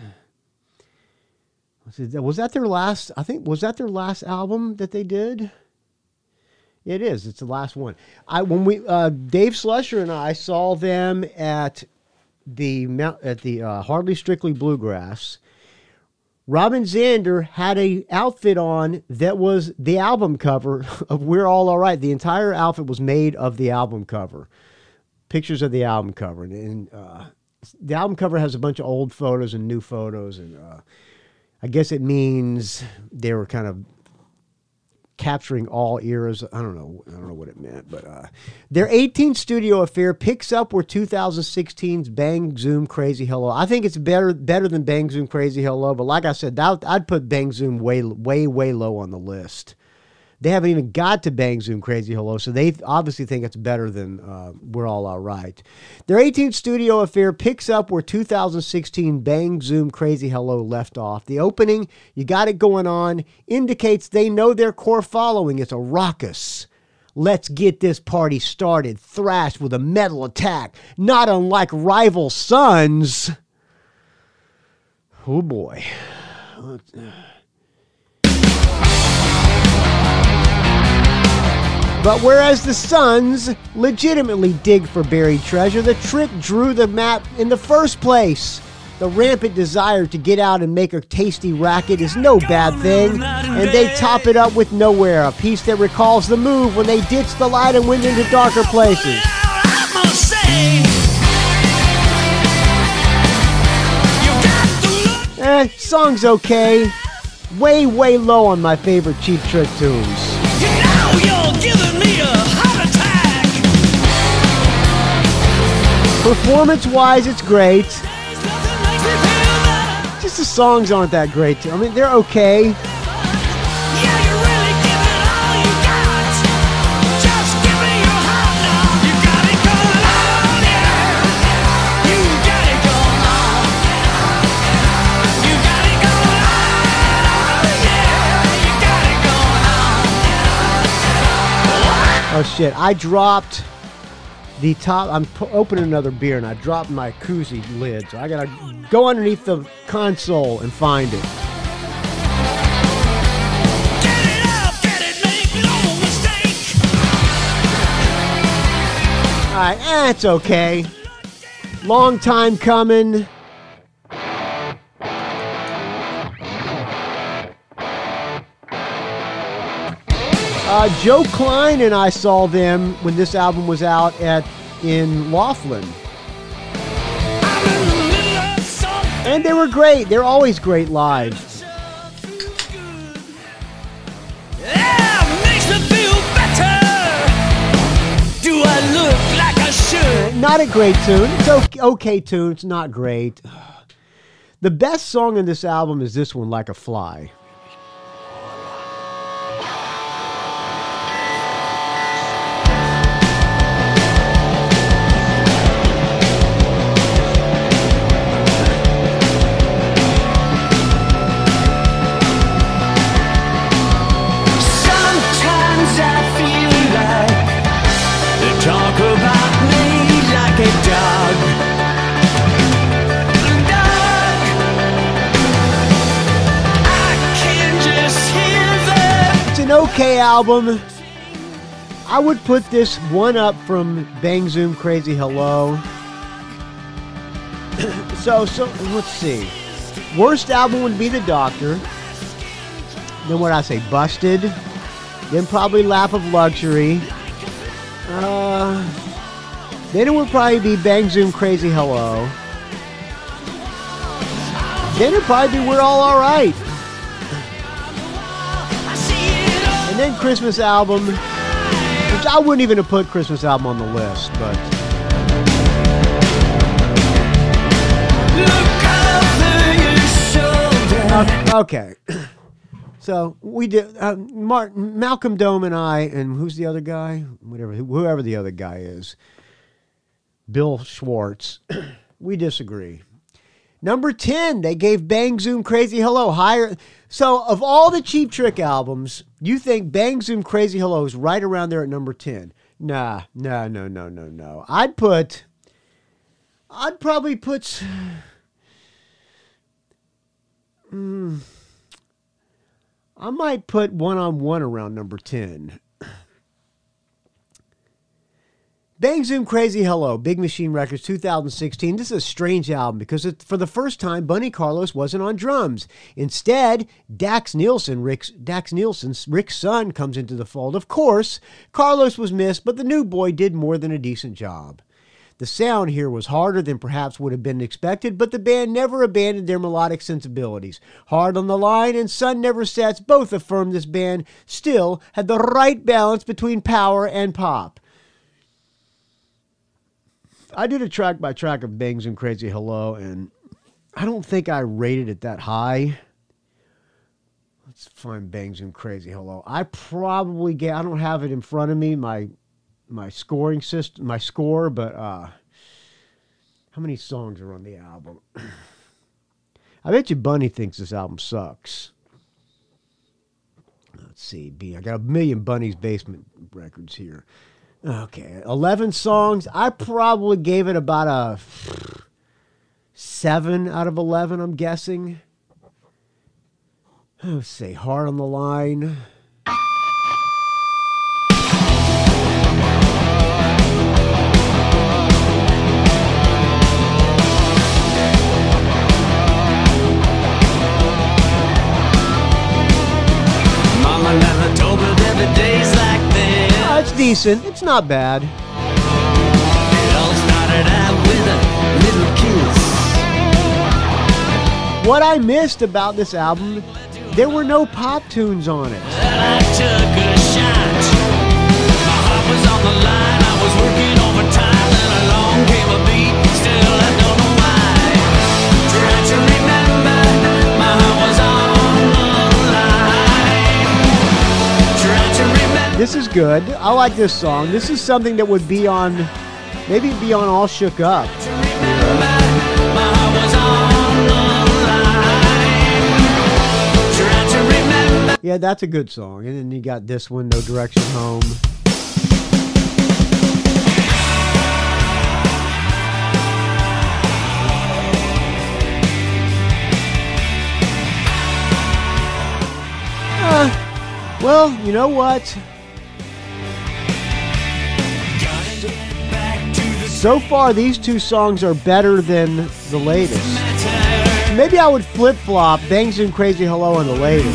A: Was that their last? I think was that their last album that they did? It is. It's the last one. I when we uh, Dave Slusher and I saw them at the Mount at the uh, Hardly Strictly Bluegrass. Robin Zander had a outfit on that was the album cover of We're All All Right. The entire outfit was made of the album cover. Pictures of the album cover. And, and uh, the album cover has a bunch of old photos and new photos. And uh, I guess it means they were kind of capturing all eras. I don't know. I don't know what it meant, but uh, their eighteenth studio affair picks up where two thousand sixteen's Bang Zoom Crazy Hello. I think it's better better than Bang Zoom Crazy Hello, but like I said, that, I'd put Bang Zoom way way way low on the list. They haven't even got to Bang Zoom Crazy Hello, so they obviously think it's better than uh, We're All All Right. Their eighteenth studio affair picks up where two thousand sixteen Bang Zoom Crazy Hello left off. The opening, You Got It Going On, indicates they know their core following is a raucous, let's get this party started, thrash with a metal attack, not unlike rival Sons. Oh boy. But whereas the Sons legitimately dig for buried treasure, the Trick drew the map in the first place. The rampant desire to get out and make a tasty racket is no bad thing, and they top it up with Nowhere, a piece that recalls the move when they ditched the light and went into darker places. Eh, song's okay. Way, way low on my favorite Cheap Trick tunes.
C: You know you're giving me a heart attack.
A: Performance-wise, it's great. Just the songs aren't that great, too. I mean, they're okay. Oh shit! I dropped the top. I'm p- opening another beer, and I dropped my koozie lid. So I gotta go underneath the console and find it.
C: Get it up, get it, make no mistake.
A: All right, eh, it's okay. Long time coming. Uh, Joe Klein and I saw them when this album was out at in Laughlin.
C: I'm in the middle of something.
A: And they were great. They're always great live.
C: Yeah, makes me feel better. Do I look like I should?
A: Not a great tune. It's okay, okay tune. It's not great. The best song in this album is this one, Like a Fly.
C: Sometimes I feel like they talk about me like a dog. Dog. I can just hear them.
A: It's an okay album. I would put this one up from Bang Zoom Crazy Hello. so, so let's see. Worst album would be The Doctor. Then what I say, Busted. Then probably Lap of Luxury. Uh, then it would probably be Bang Zoom Crazy Hello. Then it'd probably be We're All Alright.
C: I see it all.
A: And then Christmas album, which I wouldn't even have put Christmas album on the list, but
C: Look over your shoulder.
A: okay. So we did. Uh, Martin, Malcolm Dome, and I, and who's the other guy? Whatever, whoever the other guy is, Bill Schwartz. We disagree. Number ten, they gave Bang Zoom Crazy Hello higher. So of all the Cheap Trick albums, you think Bang Zoom Crazy Hello is right around there at number ten? Nah, no, no, no, no, no. I'd put. I'd probably put. Hmm. I might put One on One around number ten. Bang Zoom Crazy Hello, Big Machine Records, two thousand sixteen. This is a strange album because it, for the first time, Bunny Carlos wasn't on drums. Instead, Dax Nielsen, Rick's, Dax Nielsen's Rick's son, comes into the fold. Of course, Carlos was missed, but the new boy did more than a decent job. The sound here was harder than perhaps would have been expected, but the band never abandoned their melodic sensibilities. Hard on the Line and Sun Never Sets both affirmed this band still had the right balance between power and pop. I did a track by track of Bang Zoom Crazy Hello, and I don't think I rated it that high. Let's find Bang Zoom Crazy Hello. I probably get, I don't have it in front of me, my my scoring system, my score, but uh, how many songs are on the album? I bet you Bunny thinks this album sucks. Let's see, B. I got a million Bunny's Basement records here. Okay, eleven songs. I probably gave it about a seven out of eleven, I'm guessing. Let's see, Hard on the Line.
C: Mama never told me there were days like this.
A: Oh, it's decent. It's not bad.
C: It all started out with a little kiss.
A: What I missed about this album, there were no pop tunes on it.
C: And I took a shot. My heart was on the line. I was working overtime. And along came a beat. Still, I don't know why. Trying to remember. My heart was on the line. Trying to remember.
A: This is good. I like this song. This is something that would be on, maybe be on All Shook Up.
C: To remember. My heart was on the line. Trying to remember.
A: Yeah, that's a good song. And then you got this one, No Direction Home. Uh, well, you know what? So far, these two songs are better than the latest. Maybe I would flip-flop Bang Zoom Crazy Hello on the latest.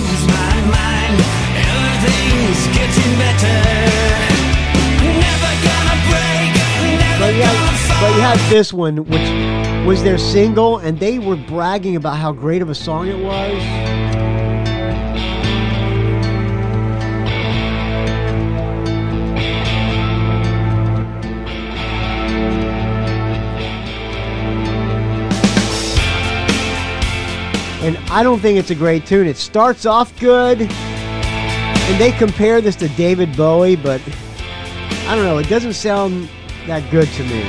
A: But you, have, but you have this one, which was their single, and they were bragging about how great of a song it was. And I don't think it's a great tune. It starts off good, and they compare this to David Bowie, but I don't know. It doesn't sound that good to me.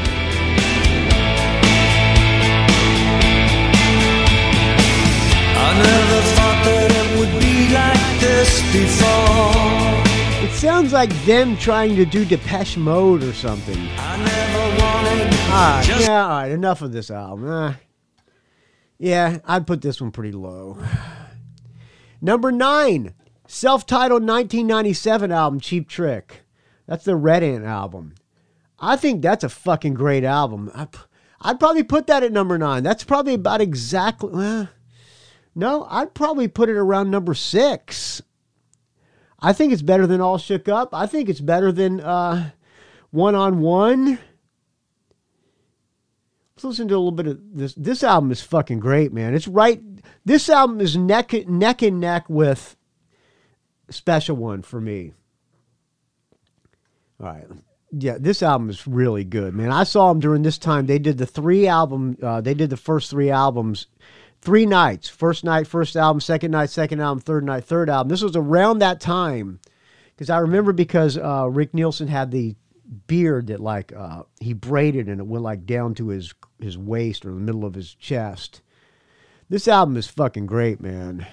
D: I never thought that it would be like this before.
A: It sounds like them trying to do Depeche Mode or something.
D: I never wanted
A: Ah,
D: just
A: yeah, all right, enough of this album. Ah. Yeah, I'd put this one pretty low. Number nine, self-titled nineteen ninety-seven album, Cheap Trick. That's the Red Ant album. I think that's a fucking great album. I'd, I'd probably put that at number nine. That's probably about exactly... Uh, no, I'd probably put it around number six. I think it's better than All Shook Up. I think it's better than uh, One on One. Let's listen to a little bit of this. This album is fucking great, man. It's right. This album is neck, neck and neck with Special One for me. All right. Yeah, this album is really good, man. I saw them during this time. They did the three album, uh, they did the first three albums, three nights. First night, first album, second night, second album, third night, third album. This was around that time. Because I remember because uh, Rick Nielsen had the beard that like uh, he braided and it went like down to his his waist or the middle of his chest. This album is fucking great, man.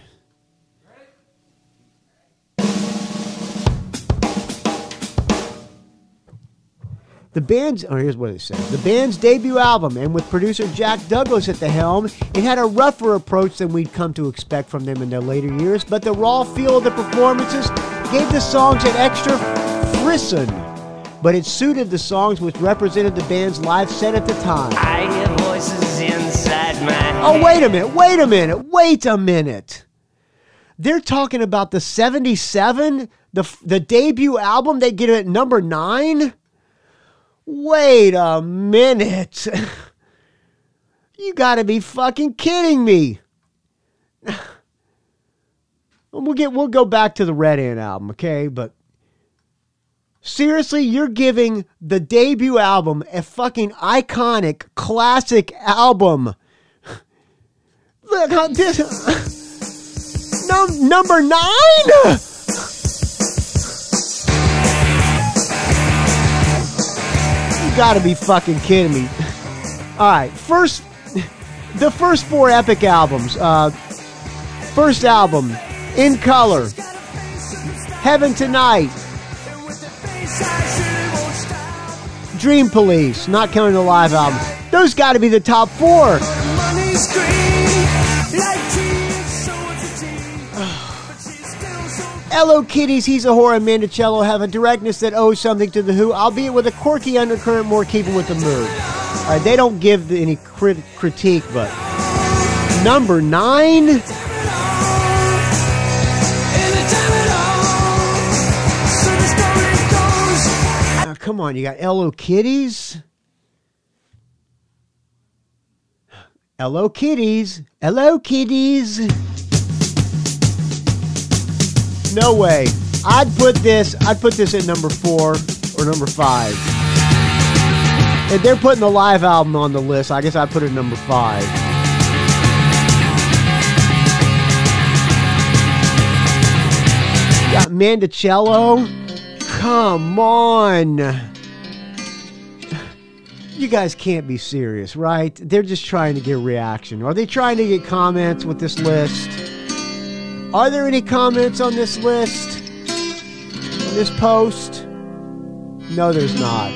A: The band's, oh, here's what it says. The band's debut album, and with producer Jack Douglas at the helm, it had a rougher approach than we'd come to expect from them in their later years, but the raw feel of the performances gave the songs an extra frisson. But it suited the songs which represented the band's live set at the time.
C: I hear voices inside my head.
A: Oh, wait a minute, wait a minute, wait a minute. They're talking about the seventy-seven, the, the debut album, they get it at number nine? Wait a minute. You gotta be fucking kidding me. We'll get, we'll go back to the Red Ant album, okay? But seriously, you're giving the debut album a fucking iconic, classic album. Look how this... no, number nine? You gotta be fucking kidding me. Alright, first... The first four Epic albums. Uh, first album, In Color. Heaven Tonight. Dream Police, not counting the live album. Those got to be the top four. Hello Kitties, He's a Whore, and Mandicello have a directness that owes something to The Who, albeit with a quirky undercurrent more keeping with the mood. All right, they don't give any crit- critique, but number nine. Come on, you got Hello Kitties. Hello Kitties. Hello Kitties. No way. I'd put this, I'd put this at number four or number five. If they're putting the live album on the list, I guess I'd put it at number five. Got Mandicello. Come on. You guys can't be serious, right? They're just trying to get reaction. Are they trying to get comments with this list? Are there any comments on this list? On this post? No, there's not.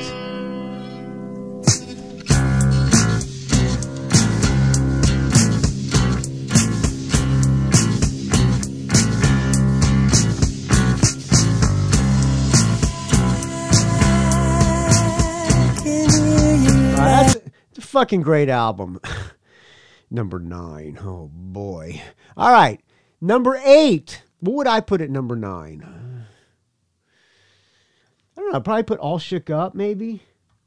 A: fucking great album. Number nine. Oh, boy. All right. Number eight. What would I put at number nine? I don't know. I'd probably put All Shook Up, maybe.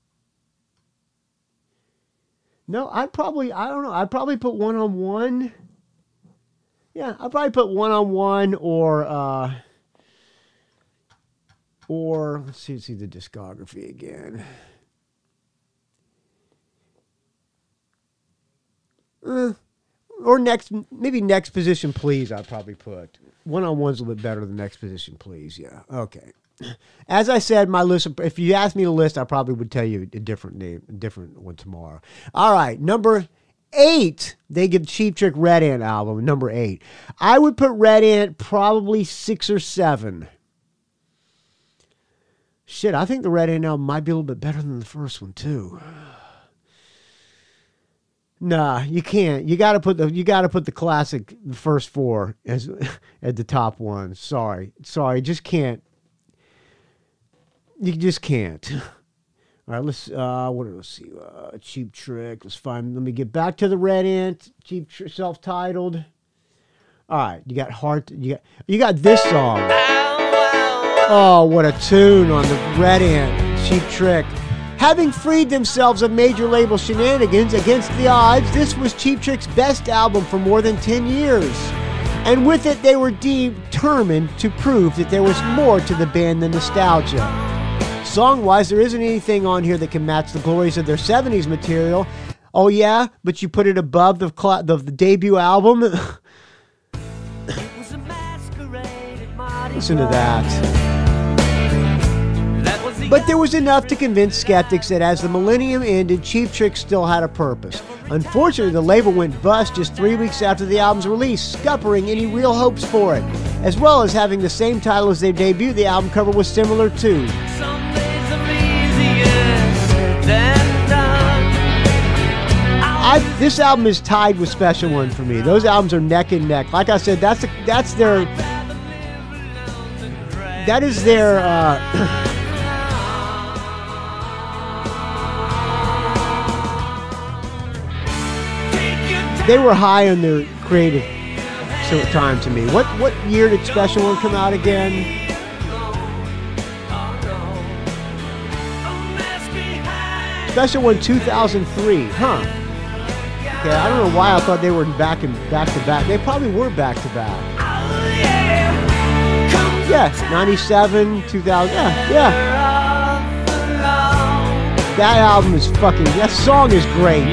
A: No, I'd probably, I don't know. I'd probably put One on One. Yeah, I'd probably put One on One or, uh, or, let's see, let's see the discography again. Uh, or next, maybe Next Position Please, I'd probably put. One on One's a little bit better than Next Position Please, yeah. Okay. As I said, my list, if you asked me to list, I probably would tell you a different name, a different one tomorrow. All right, number eight, they give Cheap Trick Red Ant album, number eight. I would put Red Ant probably six or seven. Shit, I think the Red Ant album might be a little bit better than the first one, too. Nah, you can't. You gotta put the you gotta put the classic the first four as at the top one. Sorry. Sorry, just can't. You just can't. All right, let's uh what let's see. Uh Cheap Trick. Let's find let me get back to the Red Ant. Cheap Trick, self-titled. All right, you got Heart you got you got this song. Oh, what a tune on the Red Ant. Cheap Trick. Having freed themselves of major label shenanigans against the odds, this was Cheap Trick's best album for more than ten years. And with it, they were determined to prove that there was more to the band than nostalgia. Song-wise, there isn't anything on here that can match the glories of their seventies material. Oh yeah, but you put it above the, cl- the, the debut album? Listen to that. But there was enough to convince skeptics that as the millennium ended, Cheap Trick still had a purpose. Unfortunately, the label went bust just three weeks after the album's release, scuppering any real hopes for it. As well as having the same title as their debut, the album cover was similar too.
C: Some days are easier than done.
A: I, this album is tied with Special One for me. Those albums are neck and neck. Like I said, that's a, that's their that is their. Uh, They were high on their creative time to me. What what year did Special One come out again? Special One two thousand three, huh? Okay, I don't know why I thought they were back and back to back. They probably were back to back. Yeah, ninety-seven, two thousand. Yeah, yeah. That album is fucking. That song is great.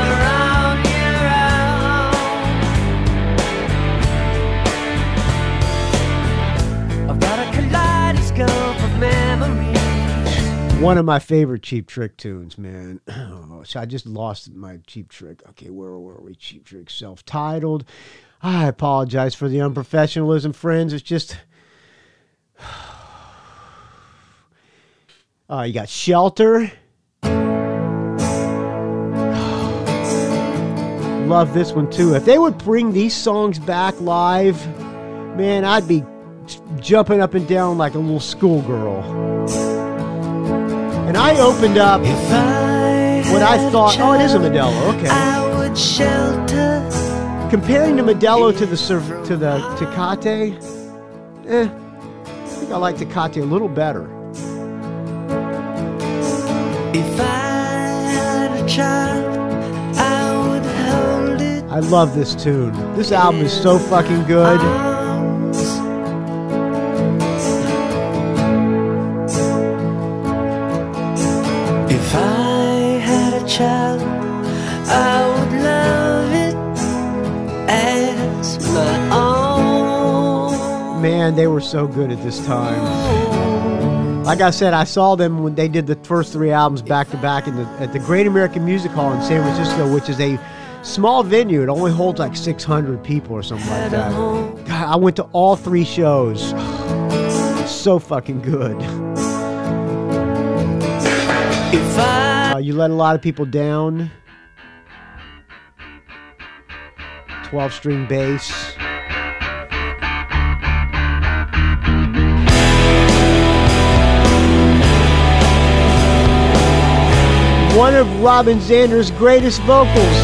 A: One of my favorite Cheap Trick tunes, man. Oh, so I just lost my Cheap Trick. Okay, where were we? Cheap Trick, self-titled. I apologize for the unprofessionalism, friends. It's just... Uh, you got Shelter. Love this one, too. If they would bring these songs back live, man, I'd be jumping up and down like a little schoolgirl. And I opened up what I thought, oh, it is a Modelo, okay.
C: I would shelter.
A: Comparing the Modelo to the to the Tecate, eh, I think I like Tecate a little better.
C: If I had a child, I would hold it.
A: I love this tune. This album is so fucking good.
C: If I had a child, I would love it as my own.
A: Man, they were so good at this time. Like I said, I saw them when they did the first three albums back to back in the, at the Great American Music Hall in San Francisco, which is a small venue. It only holds like six hundred people or something like that. God, I went to all three shows. So fucking good.
C: If I
A: Uh, you let a lot of people down. twelve string bass. one of Robin Zander's greatest vocals.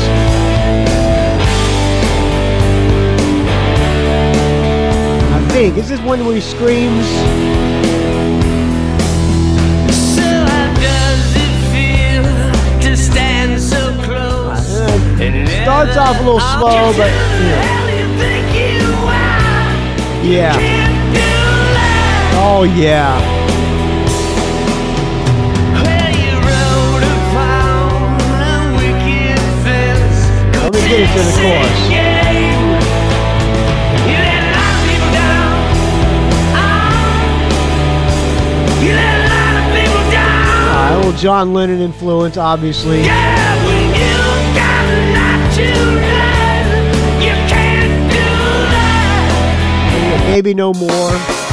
A: I think. Is this one where he screams?
C: So how does it feel to stand so close?
A: Uh, starts off a little slow, but yeah. Yeah. Oh yeah. Let me get it to the chorus. Alright, a little John Lennon influence, obviously. Maybe no more.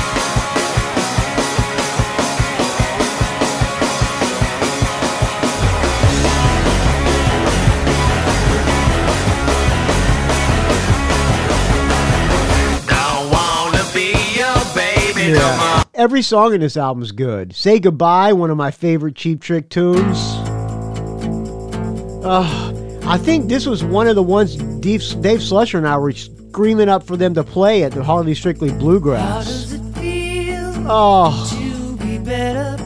A: Yeah. Every song in this album is good. Say Goodbye, one of my favorite Cheap Trick tunes. Uh, I think this was one of the ones Dave, Dave Slusher and I were screaming up for them to play at the Harley Strictly Bluegrass.
C: How does it feel
A: oh.
C: to be better?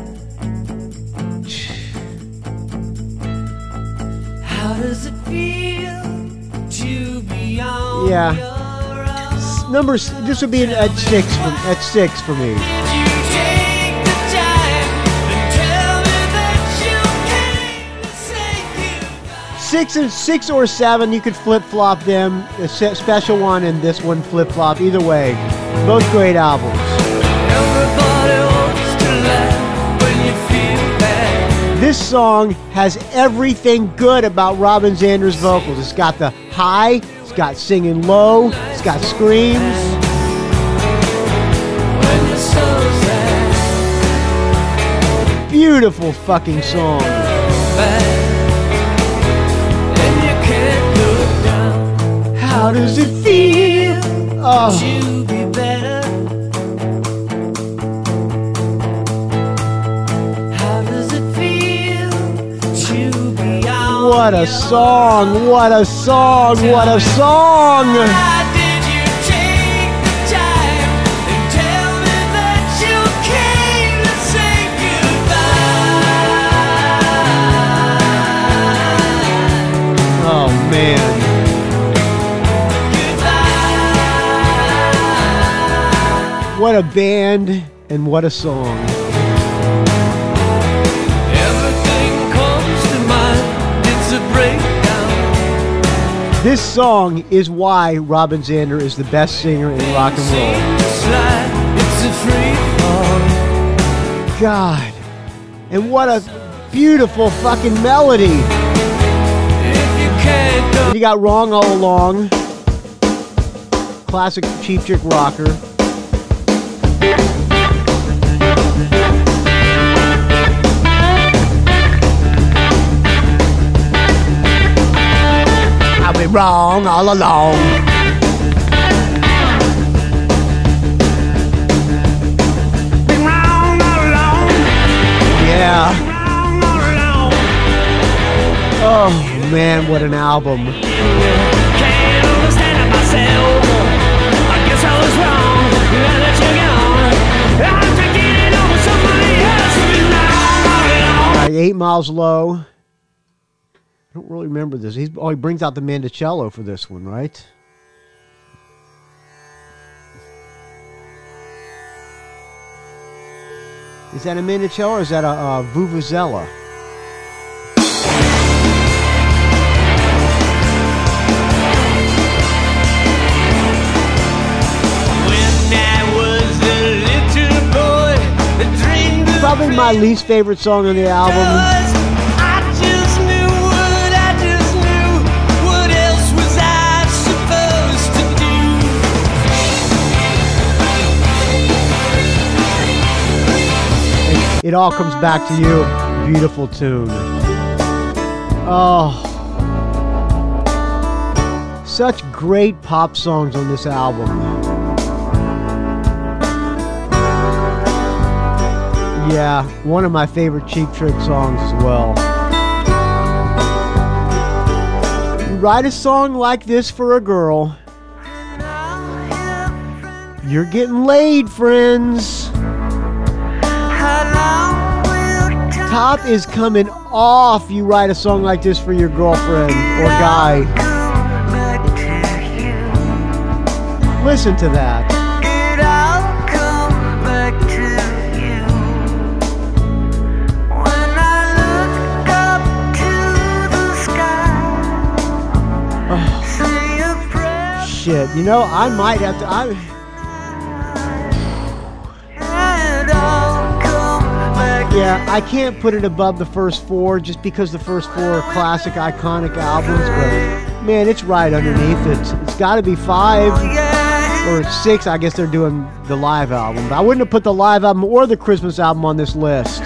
C: How does it feel to be on
A: yeah.
C: your own?
A: Number this would be an, at six for, at six for me. Six and six or seven, you could flip flop them. A special one and this one flip flop. Either way, both great albums.
C: Everybody wants to laugh when you feel bad.
A: This song has everything good about Robin Zander's vocals. It's got the high, it's got singing low, it's got screams.
C: When you're so sad.
A: Beautiful fucking song.
C: Bad.
A: How does it feel oh.
C: to be better? How does it feel to be on
A: What a song, what a song, what a song!
C: How did you take the time and tell me that you came to say goodbye?
A: Oh man. What a band and what a song.
C: Everything comes to mind, it's a breakdown.
A: This song is why Robin Zander is the best singer in rock and roll.
C: It's a free fall.
A: God. And what a beautiful fucking melody.
C: If you can't go.
A: And you got Wrong All Along. Classic Cheap Trick rocker. Wrong all along.
C: Been wrong all along.
A: Yeah.
C: Wrong all along.
A: Oh man, what an album.
C: Can't understand it myself. I guess I was wrong. I let you get on. I'm taking it over somebody else. Been wrong all along.
A: All right, Eight Miles Low. I don't really remember this. He's, oh, he brings out the Mandocello for this one, right? Is that a Mandocello or is that a, a Vuvuzela?
C: When I was a little boy, I dreamed of
A: Probably my least favorite song on the album. It All Comes Back to You. Beautiful tune. Oh. Such great pop songs on this album. Yeah, one of my favorite Cheap Trick songs as well. write a song like this for a girl, you're getting laid, friends. Top is coming off. You write a song like this for your girlfriend or guy. Listen to that. Oh, shit, you know, I might have to. I, Yeah, I can't put it above the first four just because the first four are classic, iconic albums, but man, it's right underneath it. It's got to be five or six. I guess they're doing the live album, but I wouldn't have put the live album or the Christmas album on this list.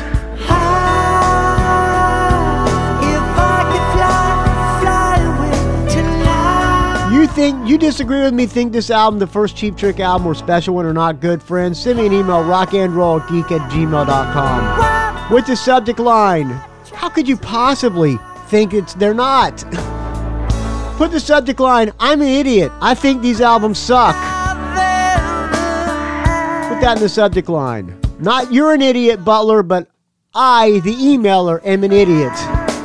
A: You think, you disagree with me, think this album, the first Cheap Trick album or Special One, are not good, friends? Send me an email, rockandrollgeek at gmail dot com, with the subject line, how could you possibly think it's they're not? Put the subject line, I'm an idiot, I think these albums suck. Put that in the subject line. Not you're an idiot, Butler, but I, the emailer, am an idiot.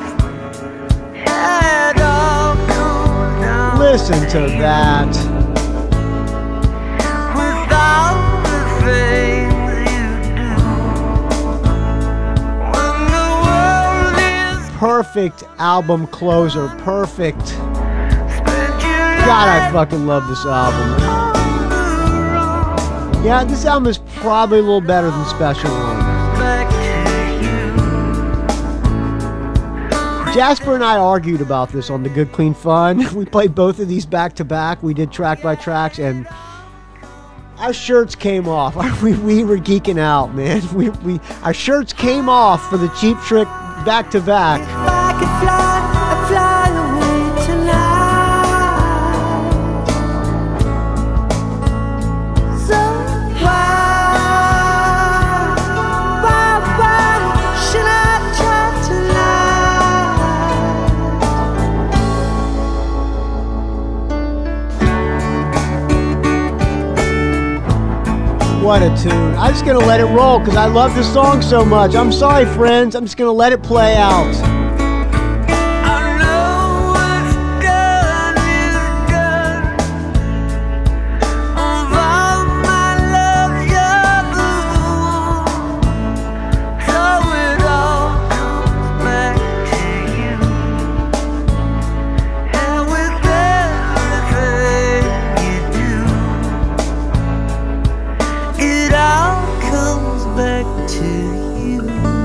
A: Listen to that. Without the things you do, when the world is perfect album closer, perfect. God, I fucking love this album. Yeah, this album is probably a little better than Special One. Jasper and I argued about this on the Good Clean Fun. We played both of these back to back. We did track by tracks, and our shirts came off. We, we were geeking out, man. We, we our shirts came off for the Cheap Trick back to back. If I could fly, I'd fly away tonight. So why, why, why should I try tonight? What a tune. I'm just going to let it roll because I love this song so much. I'm sorry, friends. I'm just going to let it play out. I know what's done is done. Of all my love, you're the one. So it all comes back to you. And with everything you do, it all comes back to you.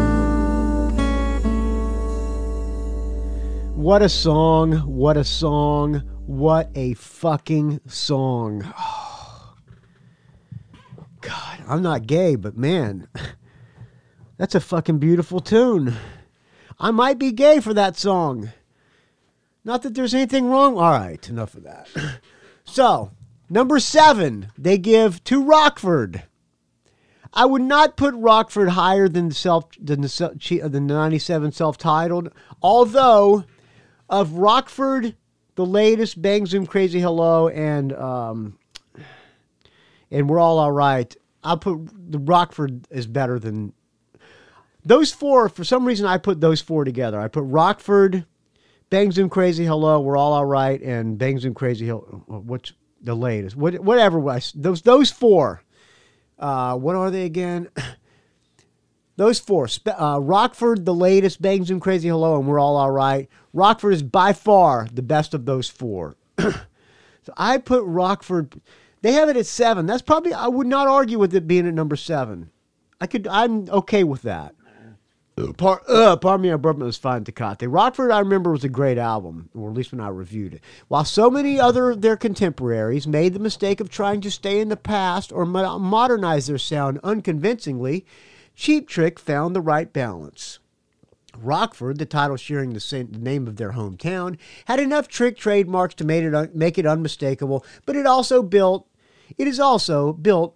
A: What a song, what a song, what a fucking song. Oh, God, I'm not gay, but man, that's a fucking beautiful tune. I might be gay for that song. Not that there's anything wrong. All right, enough of that. So, number seven, they give to Rockford. I would not put Rockford higher than the self than the, the ninety-seven self-titled, although of Rockford, the latest, Bang Zoom Crazy Hello, and um, and We're All Alright, I'll put the Rockford is better than those four. For some reason, I put those four together. I put Rockford, Bang Zoom Crazy Hello, We're All Alright, and Bang Zoom Crazy Hello. What's the latest? What, whatever was those those four. Uh, what are they again? Those four. Uh, Rockford, the latest, Bang Zoom Crazy Hello, and We're All Alright. Rockford is by far the best of those four. So I put Rockford, they have it at seven. That's probably, I would not argue with it being at number seven. I could, I'm okay with that. Par, uh, pardon me, I burped, it was fine Tecate. Rockford, I remember, was a great album, or at least when I reviewed it. While so many other their contemporaries made the mistake of trying to stay in the past or mo- modernize their sound unconvincingly, Cheap Trick found the right balance. Rockford, the title sharing the, same, the name of their hometown, had enough trick trademarks to make it, un, make it unmistakable, but it also built, it is also built...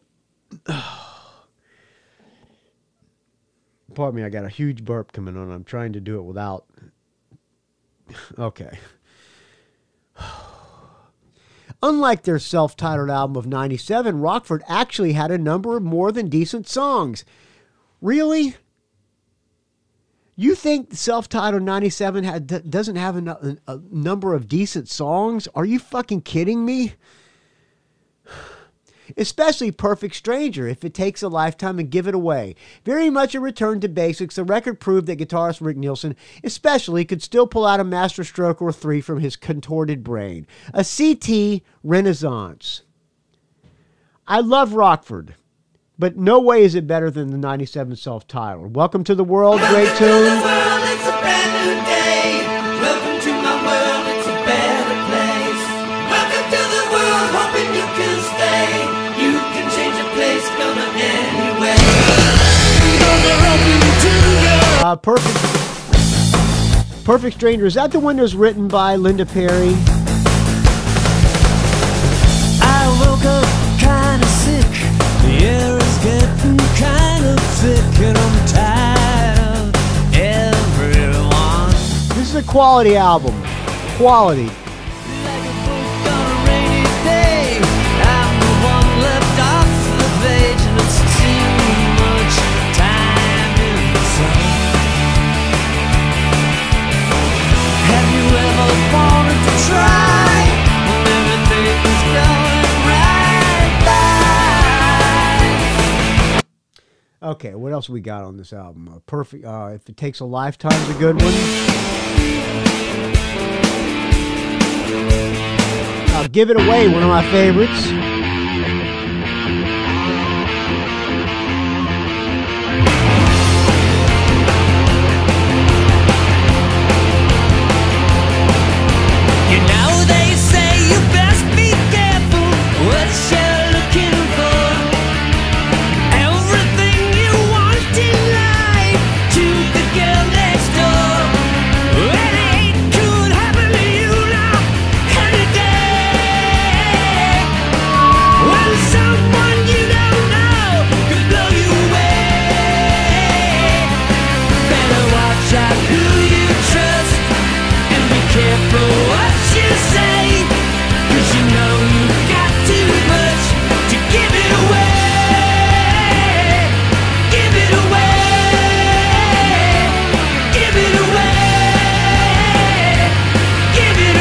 A: Pardon me, I got a huge burp coming on. I'm trying to do it without... Okay. Unlike their self-titled album of ninety-seven, Rockford actually had a number of more than decent songs. Really? You think self-titled ninety-seven had, doesn't have a, a number of decent songs? Are you fucking kidding me? Especially Perfect Stranger, If It Takes a Lifetime, and Give It Away. Very much a return to basics. The record proved that guitarist Rick Nielsen especially could still pull out a master stroke or three from his contorted brain. A C T renaissance. I love Rockford, but no way is it better than the ninety-seven self-titled. Welcome to the World, great tune. Uh, Perfect Perfect Stranger. Is that the one that was written by Linda Perry?
D: I woke up kind of sick. The air is getting kind of thick, and I'm tired. Everyone.
A: This is a quality album. Quality.
D: Like a book on a rainy day. I'm the one left off the page, and it's too much time in the sun. Have you ever wanted to try when everything is going right by?
A: Okay, what else we got on this album? Uh, perfect. Uh, If It Takes a Lifetime is a good one. Uh, Give It Away, one of my favorites.
D: You know they say you best be careful what you're looking for. Everything you want in life to the girl next door. It could happen to you now any day. When someone you don't know could blow you away. Better watch out who you trust and be careful what you say, 'cause you know you've got too much to give it away. Give it away. Give it away. Give it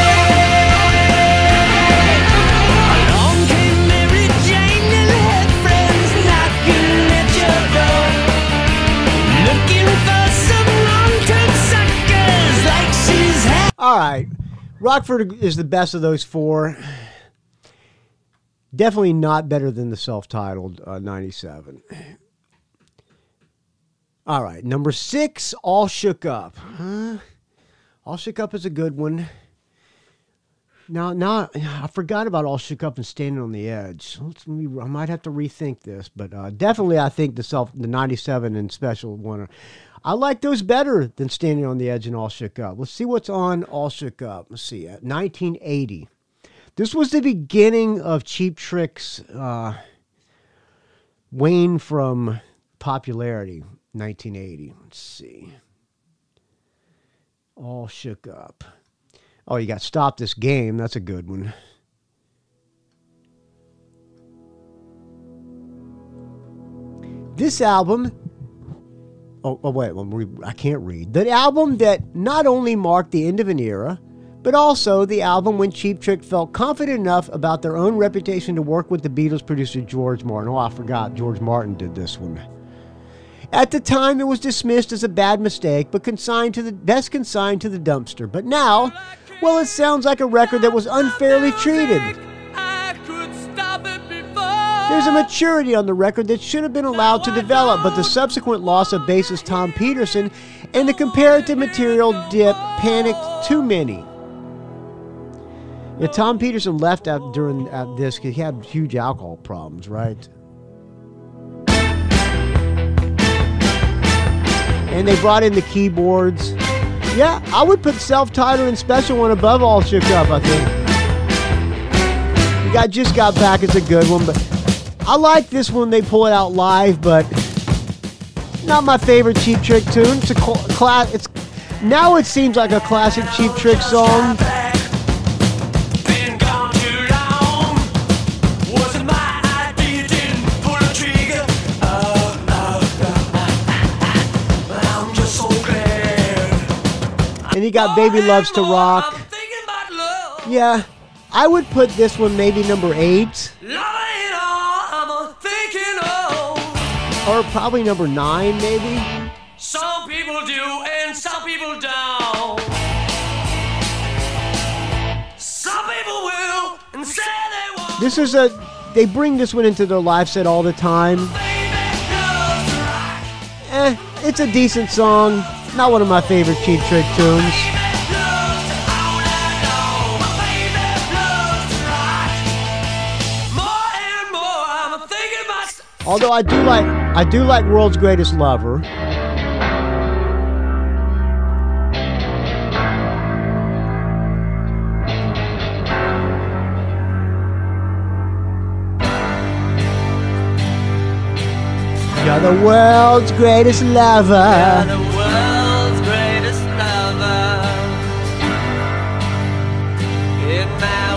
D: away. Along came Mary Jane and had friends knocking at your door, looking for some long-term suckers like she's had.
A: All right. Rockford is the best of those four. Definitely not better than the self-titled uh, ninety-seven. All right. Number six, All Shook Up. Huh? All Shook Up is a good one. Now, now I forgot about All Shook Up and Standing on the Edge. Let's, let me, I might have to rethink this, but uh, definitely I think the self, the ninety-seven and special one. Are, I like those better than Standing on the Edge and All Shook Up. Let's see what's on All Shook Up. Let's see. At nineteen eighty. This was the beginning of Cheap Trick's uh, wane from popularity. nineteen eighty. Let's see. All Shook Up. Oh, you got Stop This Game. That's a good one. This album... Oh, oh wait, I can't read. The album that not only marked the end of an era, but also the album when Cheap Trick felt confident enough about their own reputation to work with the Beatles producer George Martin. Oh, I forgot George Martin did this one. At the time, it was dismissed as a bad mistake, but consigned to the best consigned to the dumpster. But now, well, it sounds like a record that was unfairly treated. There's a maturity on the record that should have been allowed to develop, but the subsequent loss of bassist Tom Peterson and the comparative material dip panicked too many. Yeah, Tom Peterson left out during uh, this because he had huge alcohol problems, right? And they brought in the keyboards. Yeah, I would put Self-Titled and Special One above All Shook Up, I think. You got Just Got Back is a good one, but I like this one. They pull it out live, but not my favorite Cheap Trick tune. It's a class. It's now it seems like a classic Cheap Trick song. And you got Baby Loves to Rock.
C: I'm thinking about love.
A: Yeah, I would put this one maybe number eight.
C: Love ain't all I'm thinking of.
A: Or probably number nine, maybe.
C: Some people do and some people don't. Some people will and say they won't.
A: This is a, they bring this one into their live set all the time. Eh, it's a decent song. Not one of my favorite Cheap Trick tunes. Although I do like, I do like World's Greatest Lover. You're the world's greatest lover.
C: You're the world's greatest lover in my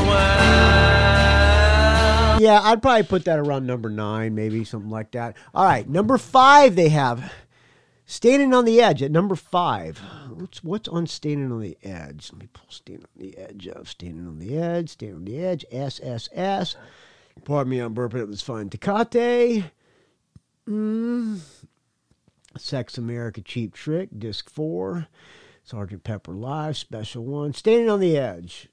C: world.
A: Yeah, I'd probably put that around number nine, maybe something like that. All right, number five they have Standing on the Edge at number five. What's what's on Standing on the Edge? Let me pull Standing on the Edge up. Standing on the Edge, Standing on the Edge, S S S. Pardon me, I'm burping up this fine Tecate. Mm. Sex America Cheap Trick, Disc four. Sergeant Pepper Live, Special one. Standing on the Edge.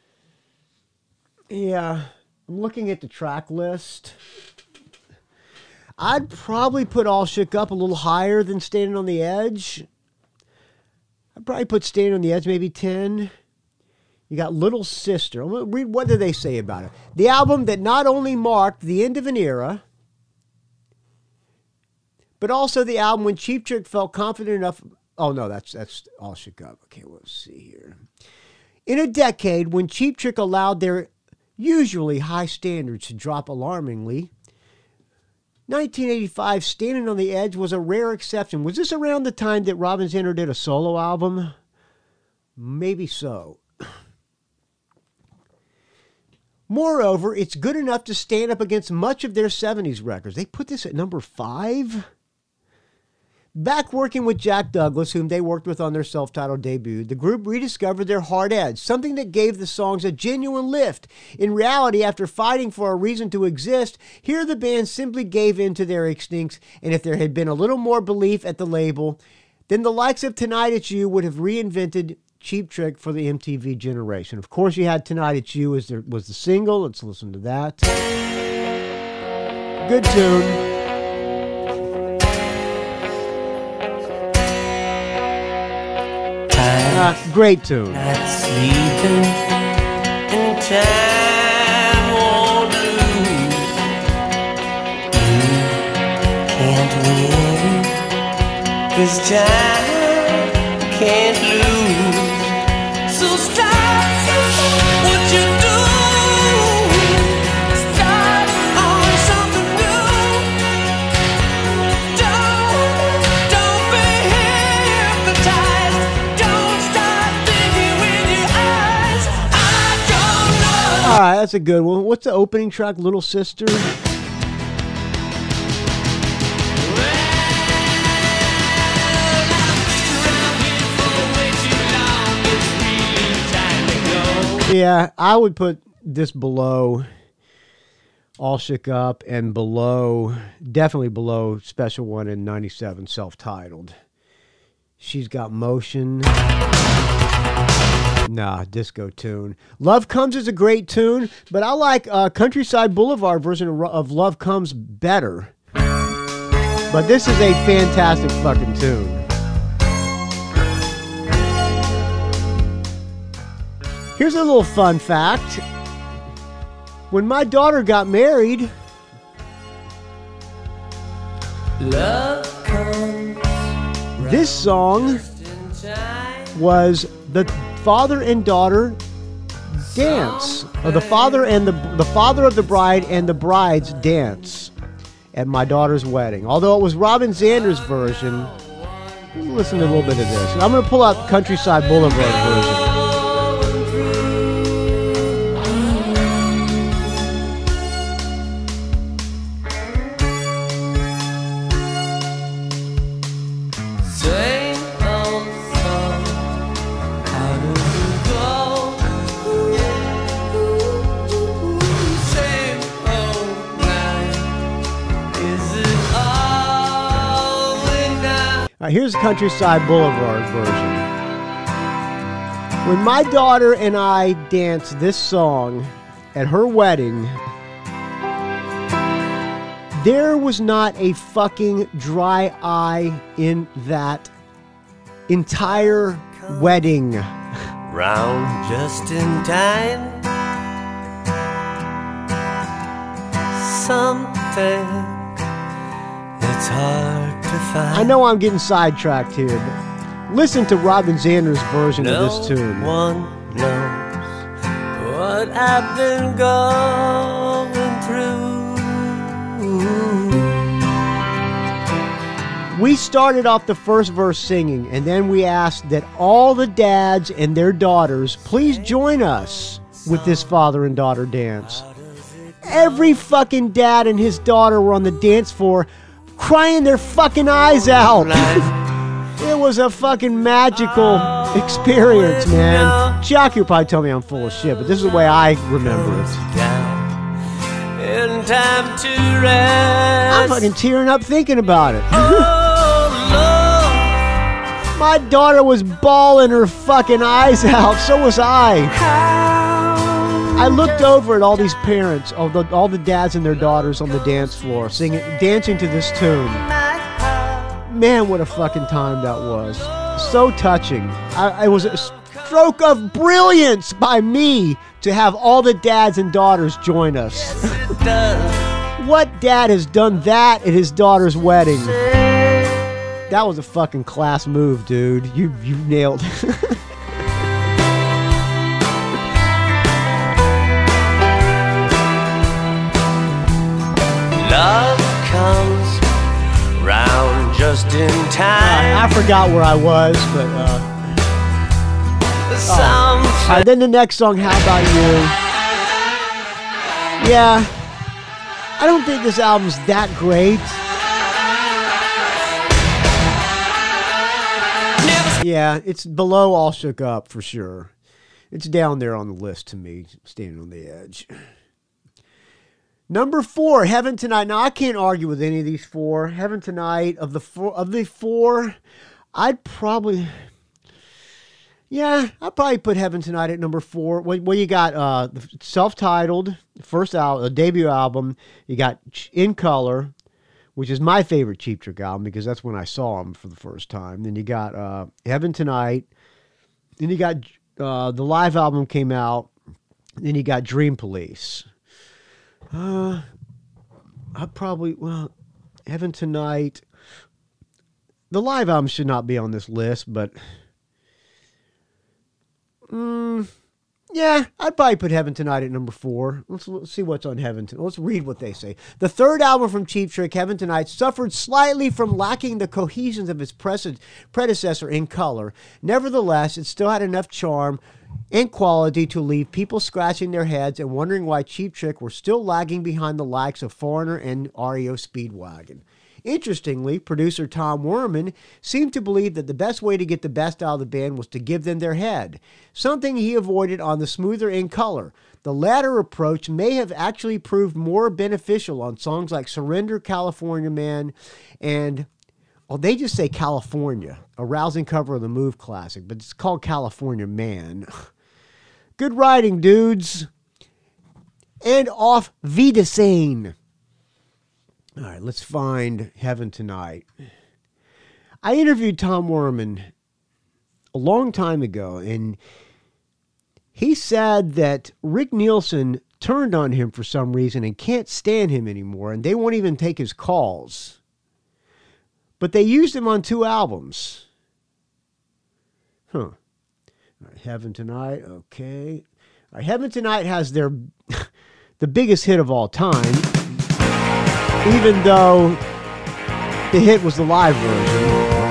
A: Yeah, I'm looking at the track list. I'd probably put All Shook Up a little higher than Standing on the Edge. I'd probably put Standing on the Edge maybe ten. You got Little Sister. I'm gonna read, what do they say about it? The album that not only marked the end of an era, but also the album when Cheap Trick felt confident enough. Oh, no, that's that's All Shook Up. Okay, let's see here. In a decade when Cheap Trick allowed their usually high standards to drop alarmingly, nineteen eighty-five Standing on the Edge was a rare exception. Was this around the time that Robin Zander did a solo album? Maybe so. Moreover, it's good enough to stand up against much of their seventies records. They put this at number five? Back working with Jack Douglas, whom they worked with on their self-titled debut, the group rediscovered their hard edge, something that gave the songs a genuine lift. In reality, after fighting for a reason to exist, here the band simply gave in to their instincts, and if there had been a little more belief at the label, then the likes of Tonight It's You would have reinvented Cheap Trick for the M T V generation. Of course, you had Tonight It's You as there was the single. Let's listen to that. Good tune. Uh, great tune.
C: Not sleeping and time won't lose. You can't win, 'cause time can't lose. So stop what you do. Start on something new. Don't, don't be hypnotized.
A: All right, that's a good one. What's the opening track, Little Sister? Yeah, I would put this below All Shook Up and below, definitely below Special One in ninety-seven, self-titled. She's Got Motion. Nah, disco tune. Love Comes is a great tune, but I like uh, Countryside Boulevard version of, of Love Comes better. But this is a fantastic fucking tune. Here's a little fun fact. When my daughter got married,
C: Love comes
A: this song was the father and daughter dance, or the father and the the father of the bride and the bride's dance at my daughter's wedding. Although it was Robin Zander's version, listen to a little bit of this. I'm going to pull out the Countryside Boulevard version. right, here's the Countryside Boulevard version. When my daughter and I danced this song at her wedding, there was not a fucking dry eye in that entire wedding.
C: Round just in time. Something it's hard to find.
A: I know I'm getting sidetracked here, but listen to Robin Zander's version
C: no
A: of this tune.
C: one knows what I've been going through.
A: We started off the first verse singing, and then we asked that all the dads and their daughters please join us with this father and daughter dance. Every fucking dad and his daughter were on the dance floor crying their fucking eyes out. It was a fucking magical experience, man. Chuck, you'll probably tell me I'm full of shit, but this is the way I remember it.
C: In time to rest.
A: I'm fucking tearing up thinking about it.
C: Oh, Lord.
A: My daughter was bawling her fucking eyes out. So was I. I looked over at all these parents, all the, all the dads and their daughters on the dance floor, singing, dancing to this tune. Man, what a fucking time that was. So touching. I, it was a stroke of brilliance by me to have all the dads and daughters join us. What dad has done that at his daughter's wedding? That was a fucking class move, dude. You, you nailed it.
C: Love comes round just in time.
A: Uh, I forgot where I was, but uh,
C: Some
A: all right, then the next song, How About You? Yeah, I don't think this album's that great. Yeah, it's below All Shook Up for sure. It's down there on the list to me, standing on the edge. Number four, Heaven Tonight. Now I can't argue with any of these four. Heaven Tonight, of the four, of the four, I'd probably, yeah, I'd probably put Heaven Tonight at number four. Well, well you got uh, the self-titled first album, a debut album. You got In Color, which is my favorite Cheap Trick album because that's when I saw him for the first time. Then you got uh, Heaven Tonight. Then you got uh, the live album came out. Then you got Dream Police. Uh, I probably, well, Heaven Tonight. The live album should not be on this list, but mm, yeah, I'd probably put Heaven Tonight at number four. Let's, let's see what's on Heaven Tonight. Let's read what they say. The third album from Cheap Trick, Heaven Tonight, suffered slightly from lacking the cohesion of its predecessor In Color. Nevertheless, it still had enough charm and quality to leave people scratching their heads and wondering why Cheap Trick were still lagging behind the likes of Foreigner and R E O Speedwagon. Interestingly, producer Tom Werman seemed to believe that the best way to get the best out of the band was to give them their head, something he avoided on the smoother In Color. The latter approach may have actually proved more beneficial on songs like Surrender, California Man, and oh, they just say California, a rousing cover of the Move classic, but it's called California Man. Good writing, dudes. And Off Wiedersehen. All right, let's find Heaven Tonight. I interviewed Tom Werman a long time ago, and he said that Rick Nielsen turned on him for some reason and can't stand him anymore, and they won't even take his calls. But they used him on two albums. Huh. All right, Heaven Tonight, okay. All right, Heaven Tonight has their the biggest hit of all time, even though the hit was the live version.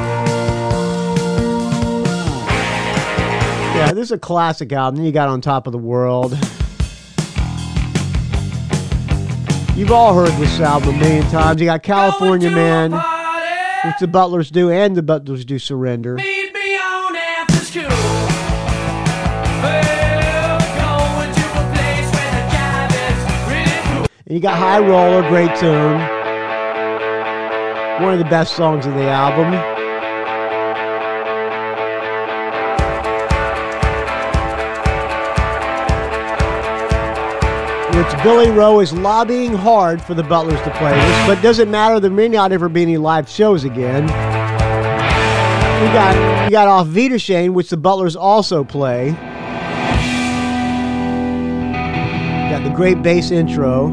A: Yeah, this is a classic album. Then you got On Top of the World. You've all heard this album a million times. You got California Man, which the Butlers do, and the Butlers do Surrender.
C: meet me on after school. Well, going to a place where the jive is really cool.
A: And you got High Roller, great tune. One of the best songs of the album. which Billy Rowe is lobbying hard for the Butlers to play this, but doesn't matter. There may not ever be any live shows again. We got we got Off Vita Shane, which the Butlers also play. Got the great bass intro.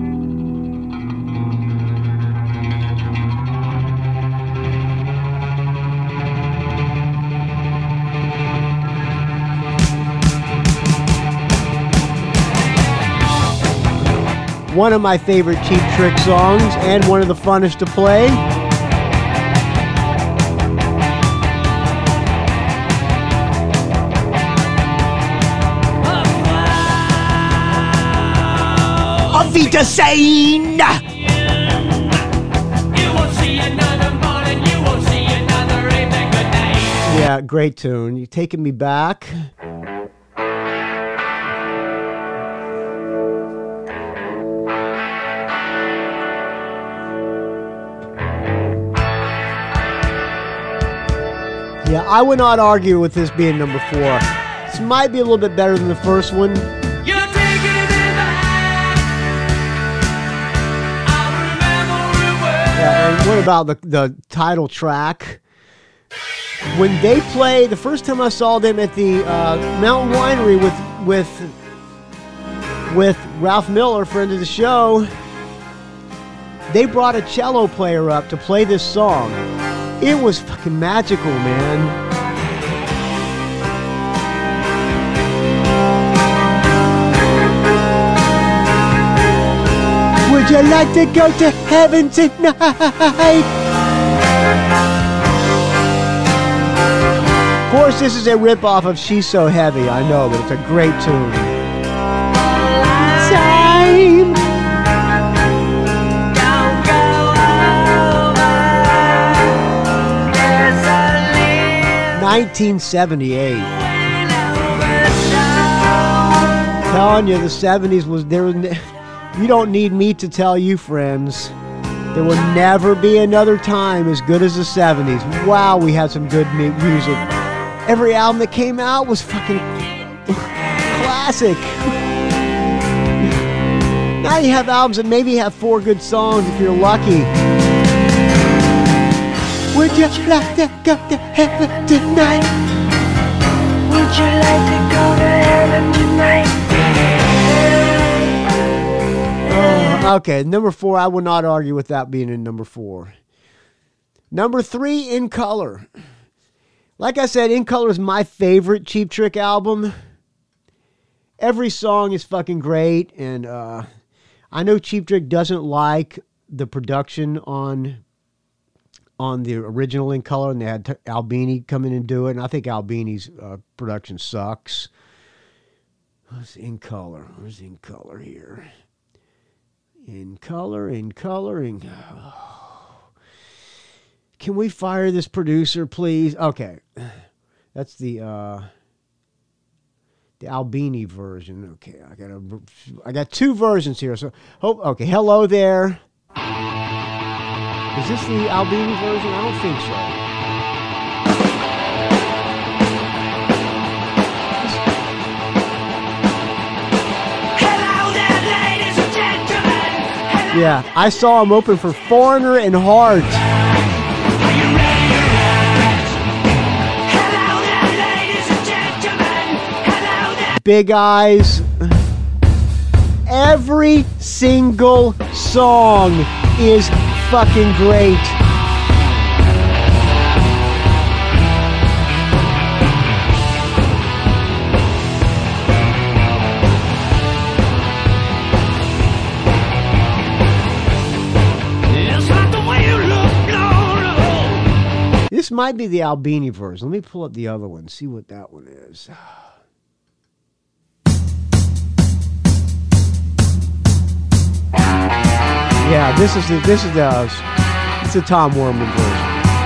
A: One of my favorite Cheap Trick songs and one of the funnest to play. Off Vita Shane! Yeah, great tune. You taking me back? Yeah, I would not argue with this being number four. This might be a little bit better than the first one. Yeah, and what about the, the title track? When they play, the first time I saw them at the uh, Mountain Winery with with with Ralph Miller, friend of the show, they brought a cello player up to play this song. It was fucking magical, man. Would you like to go to heaven tonight? Of course, this is a ripoff of She's So Heavy, I know, but it's a great tune. Time. nineteen seventy-eight. Telling you, the seventies was there. Was ne- you don't need me to tell you, friends. There will never be another time as good as the seventies. Wow, we had some good mu- music. Every album that came out was fucking classic. Now you have albums that maybe have four good songs if you're lucky. Would you like to go to heaven tonight? Would you like to go to heaven tonight? Oh, okay, number four, I will not argue with that being in number four. Number three, In Color. Like I said, In Color is my favorite Cheap Trick album. Every song is fucking great, and uh, I know Cheap Trick doesn't like the production on... on the original In Color, and they had Albini come in and do it, and I think Albini's uh, production sucks. What's In Color? Where's In Color here? In Color, In Color, In... Oh. Can we fire this producer, please? Okay. That's the, uh... the Albini version. Okay, I got a, I got two versions here, so... Hope, okay, hello there. Is this the Albini version? I don't think so.
D: Hello there, ladies and gentlemen. Hello.
A: Yeah, I saw him open for Foreigner and Heart.
D: Are you ready to ride? Hello there, ladies and gentlemen. Hello there.
A: Big Eyes. Every single song is fucking great.
D: It's not the way you look, no, no.
A: This might be the Albini version. Let me pull up the other one, see what that one is. Yeah, this is the this is the it's the Tom Werman version.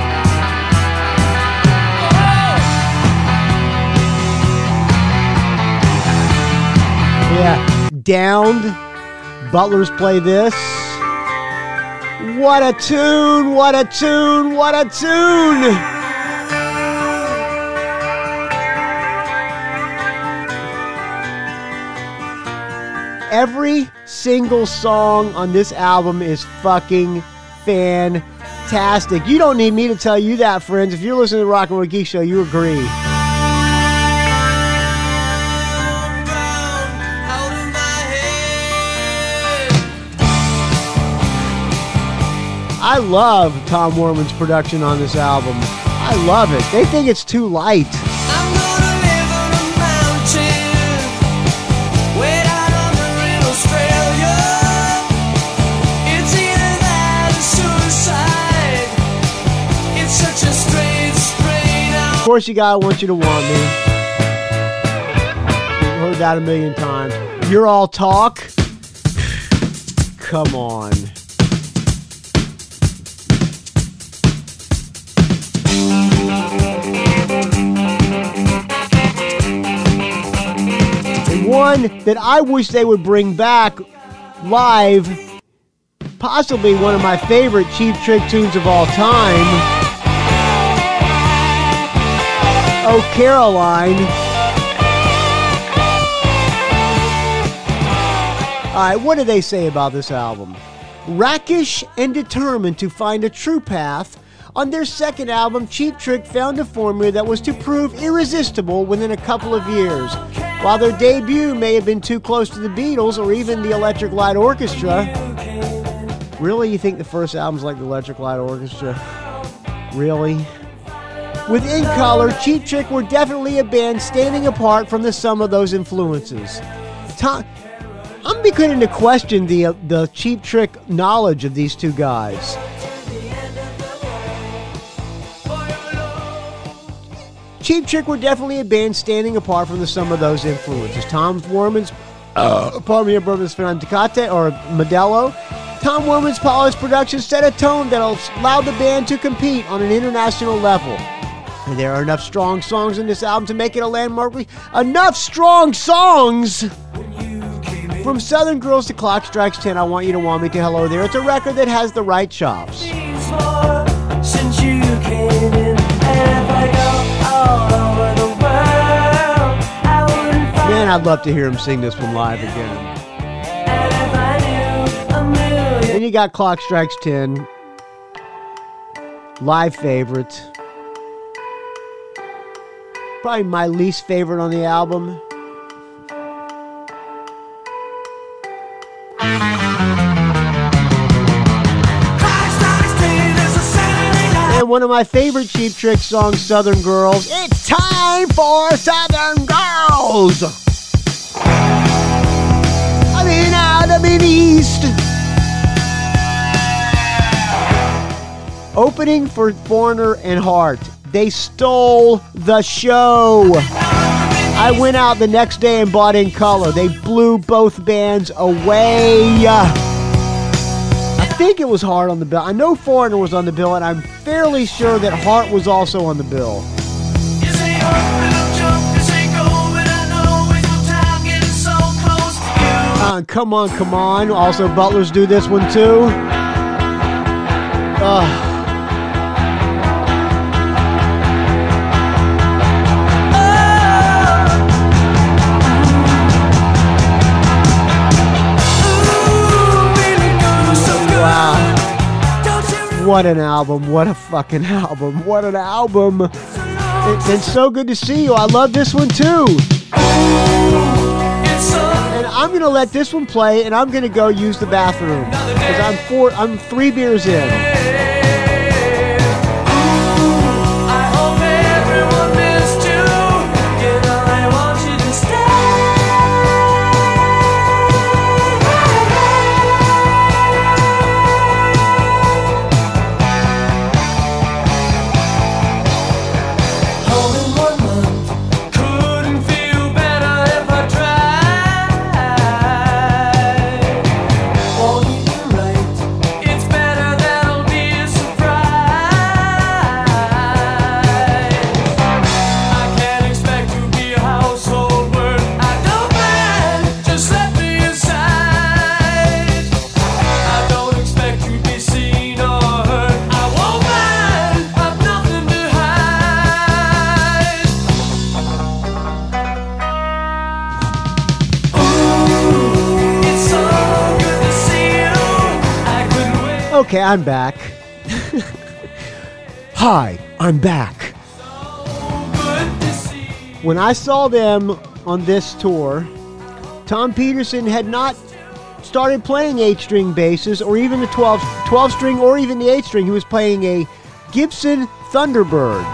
A: Yeah, Downed. Butlers play this. What a tune! What a tune! What a tune! Every single song on this album is fucking fantastic. You don't need me to tell you that, friends. If you're listening to the Rock and Roll Geek Show, you agree. I love Tom Werman's production on this album. I love it. They think it's too light.
D: I'm gonna live on a mountain, way down under in Australia. It's either that or suicide. It's such a strange strain out.
A: Of course, you got I Want You to Want Me. Heard that a million times. You're All Talk. Come on. One that I wish they would bring back live, possibly one of my favorite Cheap Trick tunes of all time. Oh, Caroline. All right, what do they say about this album? Rakish and determined to find a true path, on their second album, Cheap Trick found a formula that was to prove irresistible within a couple of years. While their debut may have been too close to the Beatles or even the Electric Light Orchestra. Really? You think the first album's like the Electric Light Orchestra? Really? With In Color, Cheap Trick were definitely a band standing apart from the sum of those influences. Tom, I'm beginning to question the, uh, the Cheap Trick knowledge of these two guys. Cheap Trick were definitely a band standing apart from the sum of those influences. Tom Werman's, uh, pardon me, Brothers Fanticate or Modelo. Tom Werman's polished production set a tone that allowed the band to compete on an international level. And there are enough strong songs in this album to make it a landmark. Enough strong songs! From Southern Girls to Clock Strikes ten, I Want You to Want Me to Hello There. It's a record that has the right chops.
D: Since you came in, and if I go all over the world, I wouldn't find.
A: Man, I'd love to hear him sing this one live again.
D: And if I knew a million.
A: Then you got Clock Strikes ten. Live favorite. Probably my least favorite on the album. And one of my favorite Cheap Trick songs, Southern Girls. It's time for Southern Girls! I mean, out of the East. Opening for Foreigner and Heart. They stole the show. I went out the next day and bought In Color. They blew both bands away. I think it was Heart on the bill. I know Foreigner was on the bill, and I'm fairly sure that Heart was also on the bill. Uh, come on, come on. Also, Butlers do this one too. Ugh. What an album. What a fucking album. What an album. It, it's so good to see you. I love this one too. And I'm going to let this one play and I'm going to go use the bathroom. Because I'm four, I'm three beers in. Okay, I'm back. Hi, I'm back. When I saw them on this tour, Tom Peterson had not started playing eight-string basses or even the twelve, twelve-string or even the eight-string. He was playing a Gibson Thunderbird.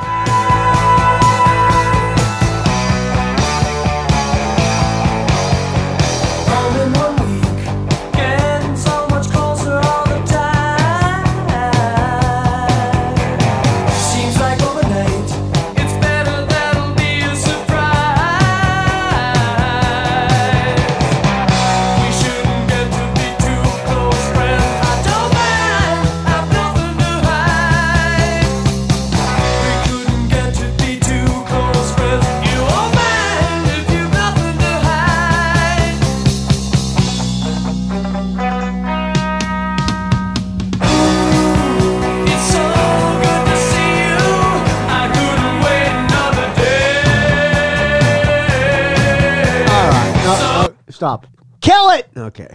A: Stop. Kill it! Okay.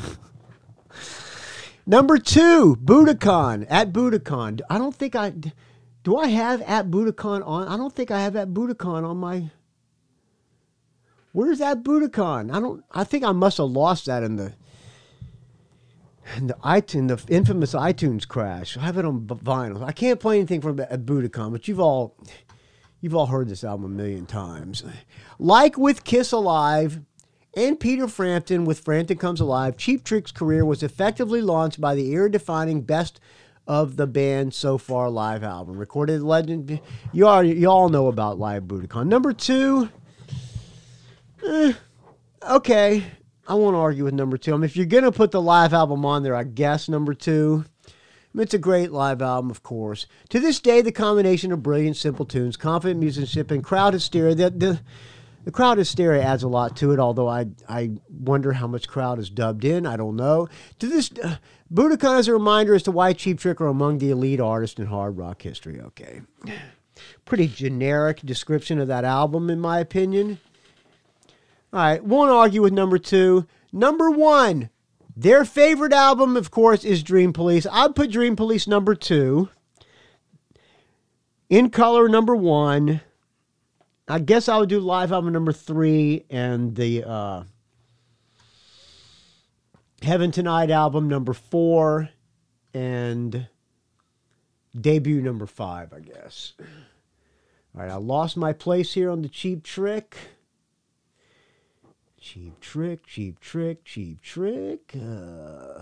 A: Number two, Budokan. At Budokan. I don't think I... Do I have at Budokan on? I don't think I have at Budokan on my... Where's at Budokan? I don't... I think I must have lost that in the... In the iTunes, the infamous iTunes crash. I have it on vinyl. I can't play anything from at Budokan, but you've all... You've all heard this album a million times. Like with Kiss Alive... And Peter Frampton with Frampton Comes Alive, Cheap Trick's career was effectively launched by the era-defining Best of the Band So Far live album. Recorded legend. You all, you all know about Live Budokan. Number two. Eh, okay. I won't argue with number two. I mean, if you're going to put the live album on there, I guess number two. I mean, it's a great live album, of course. To this day, the combination of brilliant, simple tunes, confident musicianship, and crowd hysteria... The, the, The crowd hysteria adds a lot to it, although I I wonder how much crowd is dubbed in. I don't know. To this, uh, Budokan is a reminder as to why Cheap Trick are among the elite artists in hard rock history. Okay. Pretty generic description of that album, in my opinion. All right, won't argue with number two. Number one, their favorite album, of course, is Dream Police. I'd put Dream Police number two. In Color, number one. I guess I would do live album number three and the uh, Heaven Tonight album number four and debut number five, I guess. All right, I lost my place here on the Cheap Trick. Cheap Trick, Cheap Trick, Cheap Trick. Uh...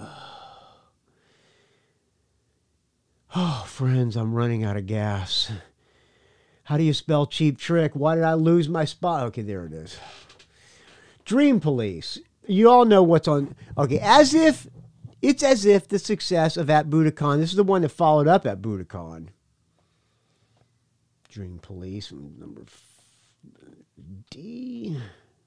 A: Oh, friends, I'm running out of gas. How do you spell Cheap Trick? Why did I lose my spot? Okay, there it is. Dream Police. You all know what's on. Okay, as if, it's as if the success of At Budokan, this is the one that followed up At Budokan. Dream Police, number D.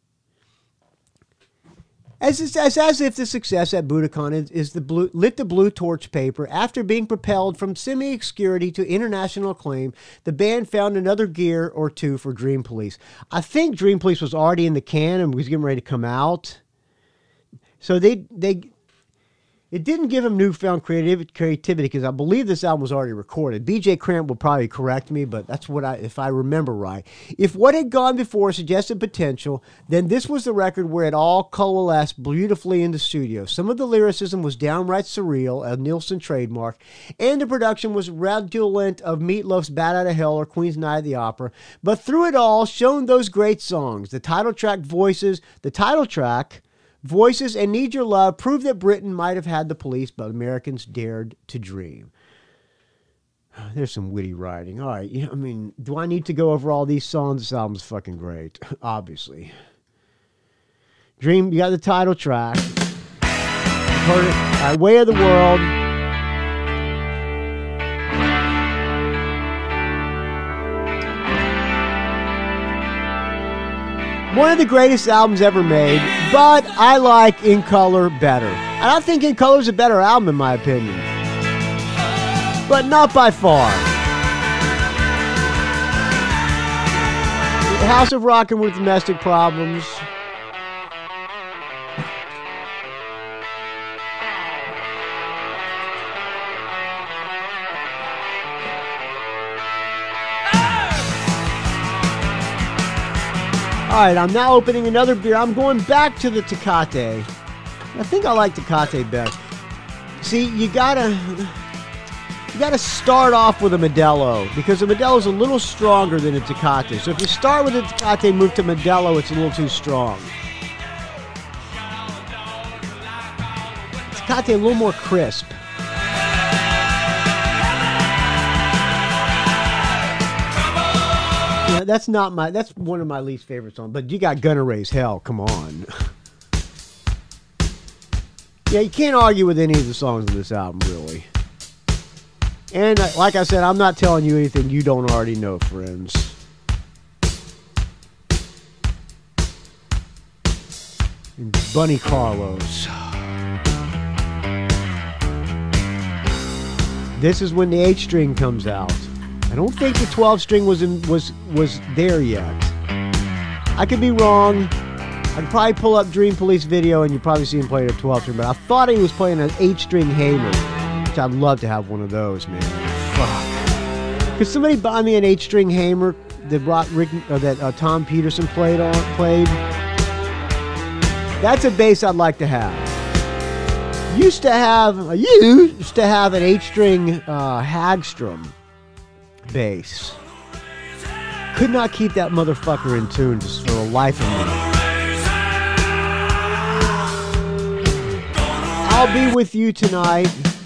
A: As, as, as if the success at Budokan is, is the blue, lit the blue torch paper. After being propelled from semi-obscurity to international acclaim, the band found another gear or two for Dream Police. I think Dream Police was already in the can and was getting ready to come out. So they they it didn't give them newfound creativ- creativity because I believe this album was already recorded. B J Cramp will probably correct me, but that's what I, if I remember right. If what had gone before suggested potential, then this was the record where it all coalesced beautifully in the studio. Some of the lyricism was downright surreal, a Nilsson trademark, and the production was redolent of Meatloaf's Bat Out of Hell or Queen's Night at the Opera. But through it all, shone those great songs. The title track Voices, the title track... Voices and Need Your Love prove that Britain might have had the police, but Americans dared to dream. There's some witty writing. All right, I mean, do I need to go over all these songs? This album's fucking great, obviously. Dream, you got the title track. Heard it. All right, Way of the World. One of the greatest albums ever made, but I like In Color better. And I think In Color is a better album in my opinion. But not by far. House of Rockin' with Domestic Problems. All right, I'm now opening another beer. I'm going back to the Tecate. I think I like Tecate best. See, you gotta you gotta start off with a Modelo because the Modelo is a little stronger than a Tecate. So if you start with a Tecate, move to Modelo, it's a little too strong. Tecate a little more crisp. Yeah, that's not my. That's one of my least favorite songs. But you got Gonna Raise Hell. Come on. Yeah, you can't argue with any of the songs on this album, really. And uh, like I said, I'm not telling you anything you don't already know, friends. And Bunny Carlos. This is when the eight string comes out. I don't think the twelve string was in, was was there yet. I could be wrong. I could probably pull up Dream Police video and you probably see him playing a twelve string, but I thought he was playing an eight string Hamer, which I'd love to have one of those, man. Fuck. Could somebody buy me an eight string Hamer that Rock, Rick, or that uh, Tom Peterson played on played? That's a bass I'd like to have. Used to have, uh, used to have an eight string uh, Hagstrom bass. Could not keep that motherfucker in tune just for the life of me. I'll be with you tonight.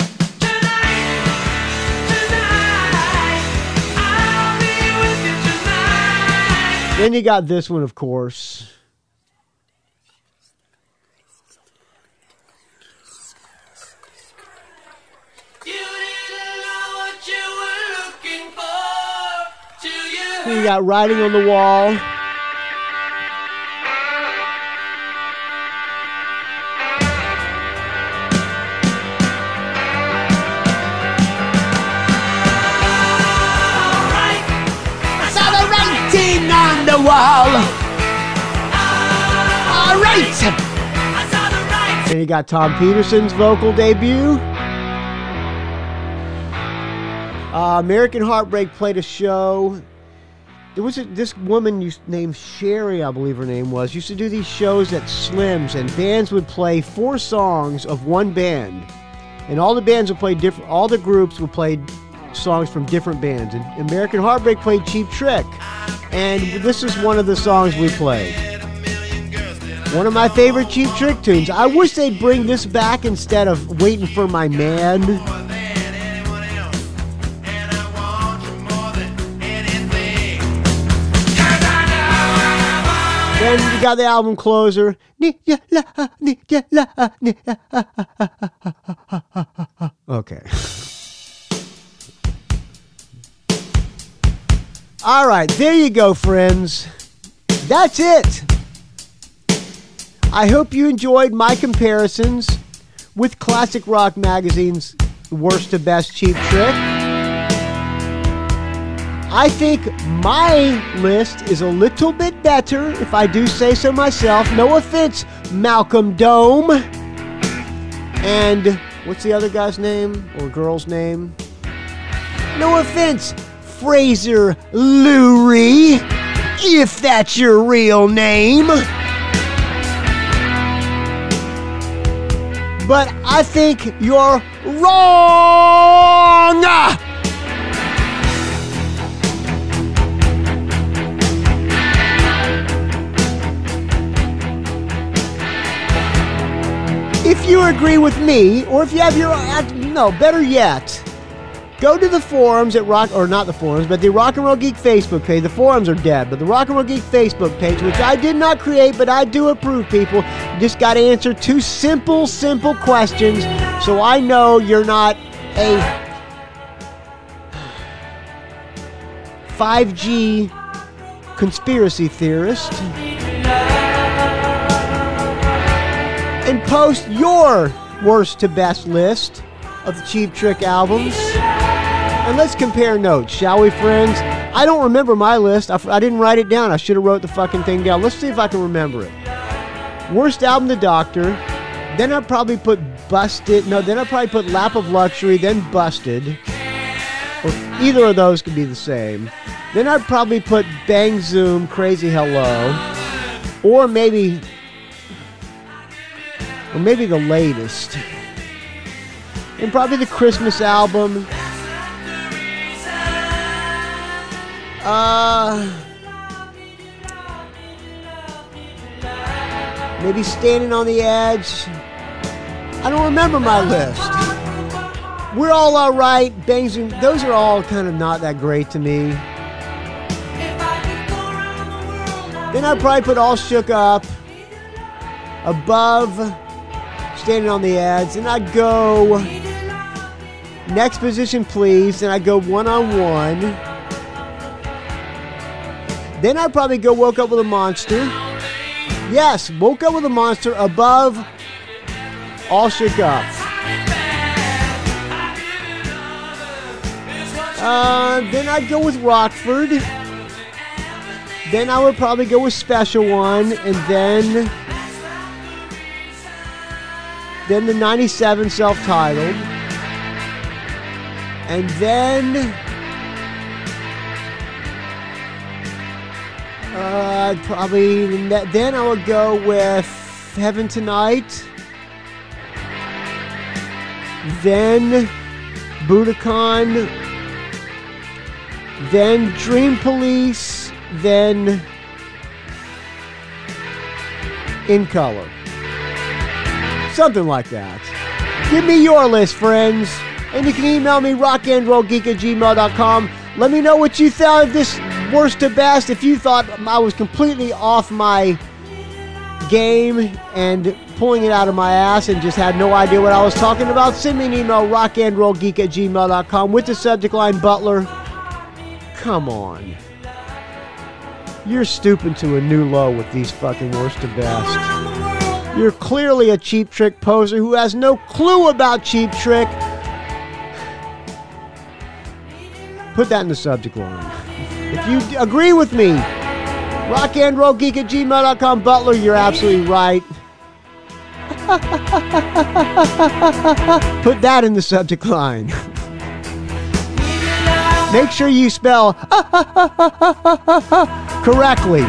A: Then you got this one, of course. You got Writing on the Wall.
D: I saw the writing on the wall. All right.
A: Then you got Tom Peterson's vocal debut. Uh, American Heartbreak played a show. There was a, this woman used, named Sherry, I believe her name was, used to do these shows at Slim's, and bands would play four songs of one band, and all the bands would play different. All the groups would play songs from different bands. And American Heartbreak played Cheap Trick, and this is one of the songs we played. One of my favorite Cheap Trick tunes. I wish they'd bring this back instead of Waiting for My Man. Then you got the album closer. Okay. All right, there you go, friends. That's it. I hope you enjoyed my comparisons with Classic Rock Magazine's Worst to Best Cheap Trick. I think my list is a little bit better, if I do say so myself. No offense, Malcolm Dome. And what's the other guy's name or girl's name? No offense, Fraser Lurie, if that's your real name. But I think you're wrong. If you agree with me, or if you have your, no, better yet, go to the forums at Rock, or not the forums, but the Rock and Roll Geek Facebook page. The forums are dead, but the Rock and Roll Geek Facebook page, which I did not create, but I do approve, people. You just got to answer two simple, simple questions, so I know you're not a five G conspiracy theorist. And post your worst to best list of the Cheap Trick albums. And let's compare notes, shall we, friends? I don't remember my list. I, I didn't write it down. I should have wrote the fucking thing down. Let's see if I can remember it. Worst album, The Doctor. Then I'd probably put Busted. No, then I'd probably put Lap of Luxury, then Busted. Or either of those could be the same. Then I'd probably put Bang Zoom, Crazy Hello. Or maybe, or maybe the latest. And probably the Christmas album. Uh, maybe Standing on the Edge. I don't remember my list. We're All Alright, Bangs, and those are all kind of not that great to me. Then I'd probably put All Shook Up above Standing on the Edge. And I'd go Next Position Please. And I'd go One on One. Then I'd probably go Woke Up with a Monster. Yes, Woke Up with a Monster above All Shook Up. Uh, then I'd go with Rockford. Then I would probably go with Special One. And then... Then the ninety-seven self-titled. And then... Uh, probably... Then I would go with Heaven Tonight. Then Budokan. Then Dream Police. Then In Color. Something like that. Give me your list, friends. And you can email me, rock and roll geek at gmail dot com. Let me know what you thought of this worst to best. If you thought I was completely off my game and pulling it out of my ass and just had no idea what I was talking about, send me an email, rock and roll geek at gmail dot com, with the subject line Butler. Come on. You're stooping to a new low with these fucking worst to best. You're clearly a Cheap Trick poser who has no clue about Cheap Trick. Put that in the subject line. If you agree with me, rock and roll geek at gmail dot com. Butler, you're absolutely right. Put that in the subject line. Make sure you spell correctly.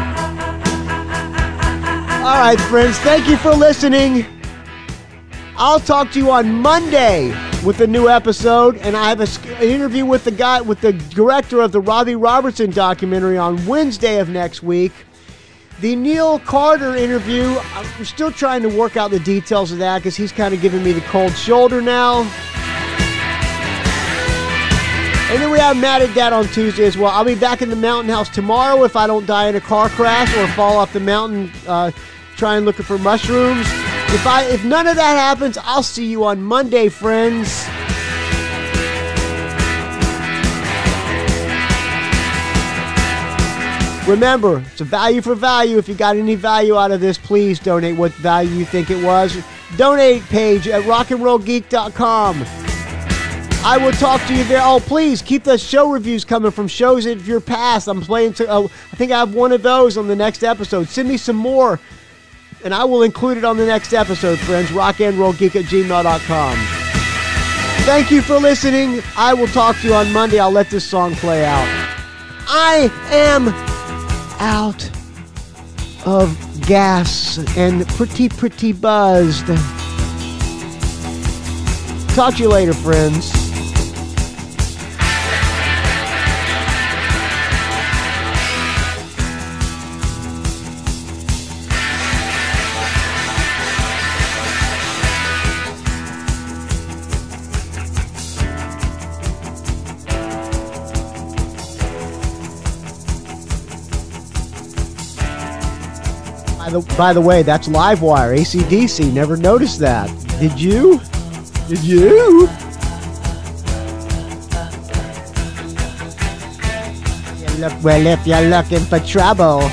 A: All right, friends, thank you for listening. I'll talk to you on Monday with a new episode, and I have a, an interview with the guy, with the director of the Robbie Robertson documentary on Wednesday of next week. The Neil Carter interview, I'm still trying to work out the details of that because he's kind of giving me the cold shoulder now. And then we have Mad at Dad on Tuesday as well. I'll be back in the Mountain House tomorrow if I don't die in a car crash or fall off the mountain uh, trying looking for mushrooms. If I if none of that happens, I'll see you on Monday, friends. Remember, it's a value for value. If you got any value out of this, please donate what value you think it was. Donate page at rock and roll geek dot com. I will talk to you there. Oh, please keep the show reviews coming from shows of your past. I'm playing to. Uh, I think I have one of those on the next episode. Send me some more, and I will include it on the next episode, friends. rock and roll geek at gmail dot com. Thank you for listening. I will talk to you on Monday. I'll let this song play out. I am out of gas and pretty, pretty buzzed. Talk to you later, friends. By the, by the way, that's Livewire, A C D C. Never noticed that. Did you? Did you? You look, well, if you're looking for trouble.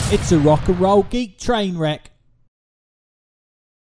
E: It's a rock and roll geek train wreck.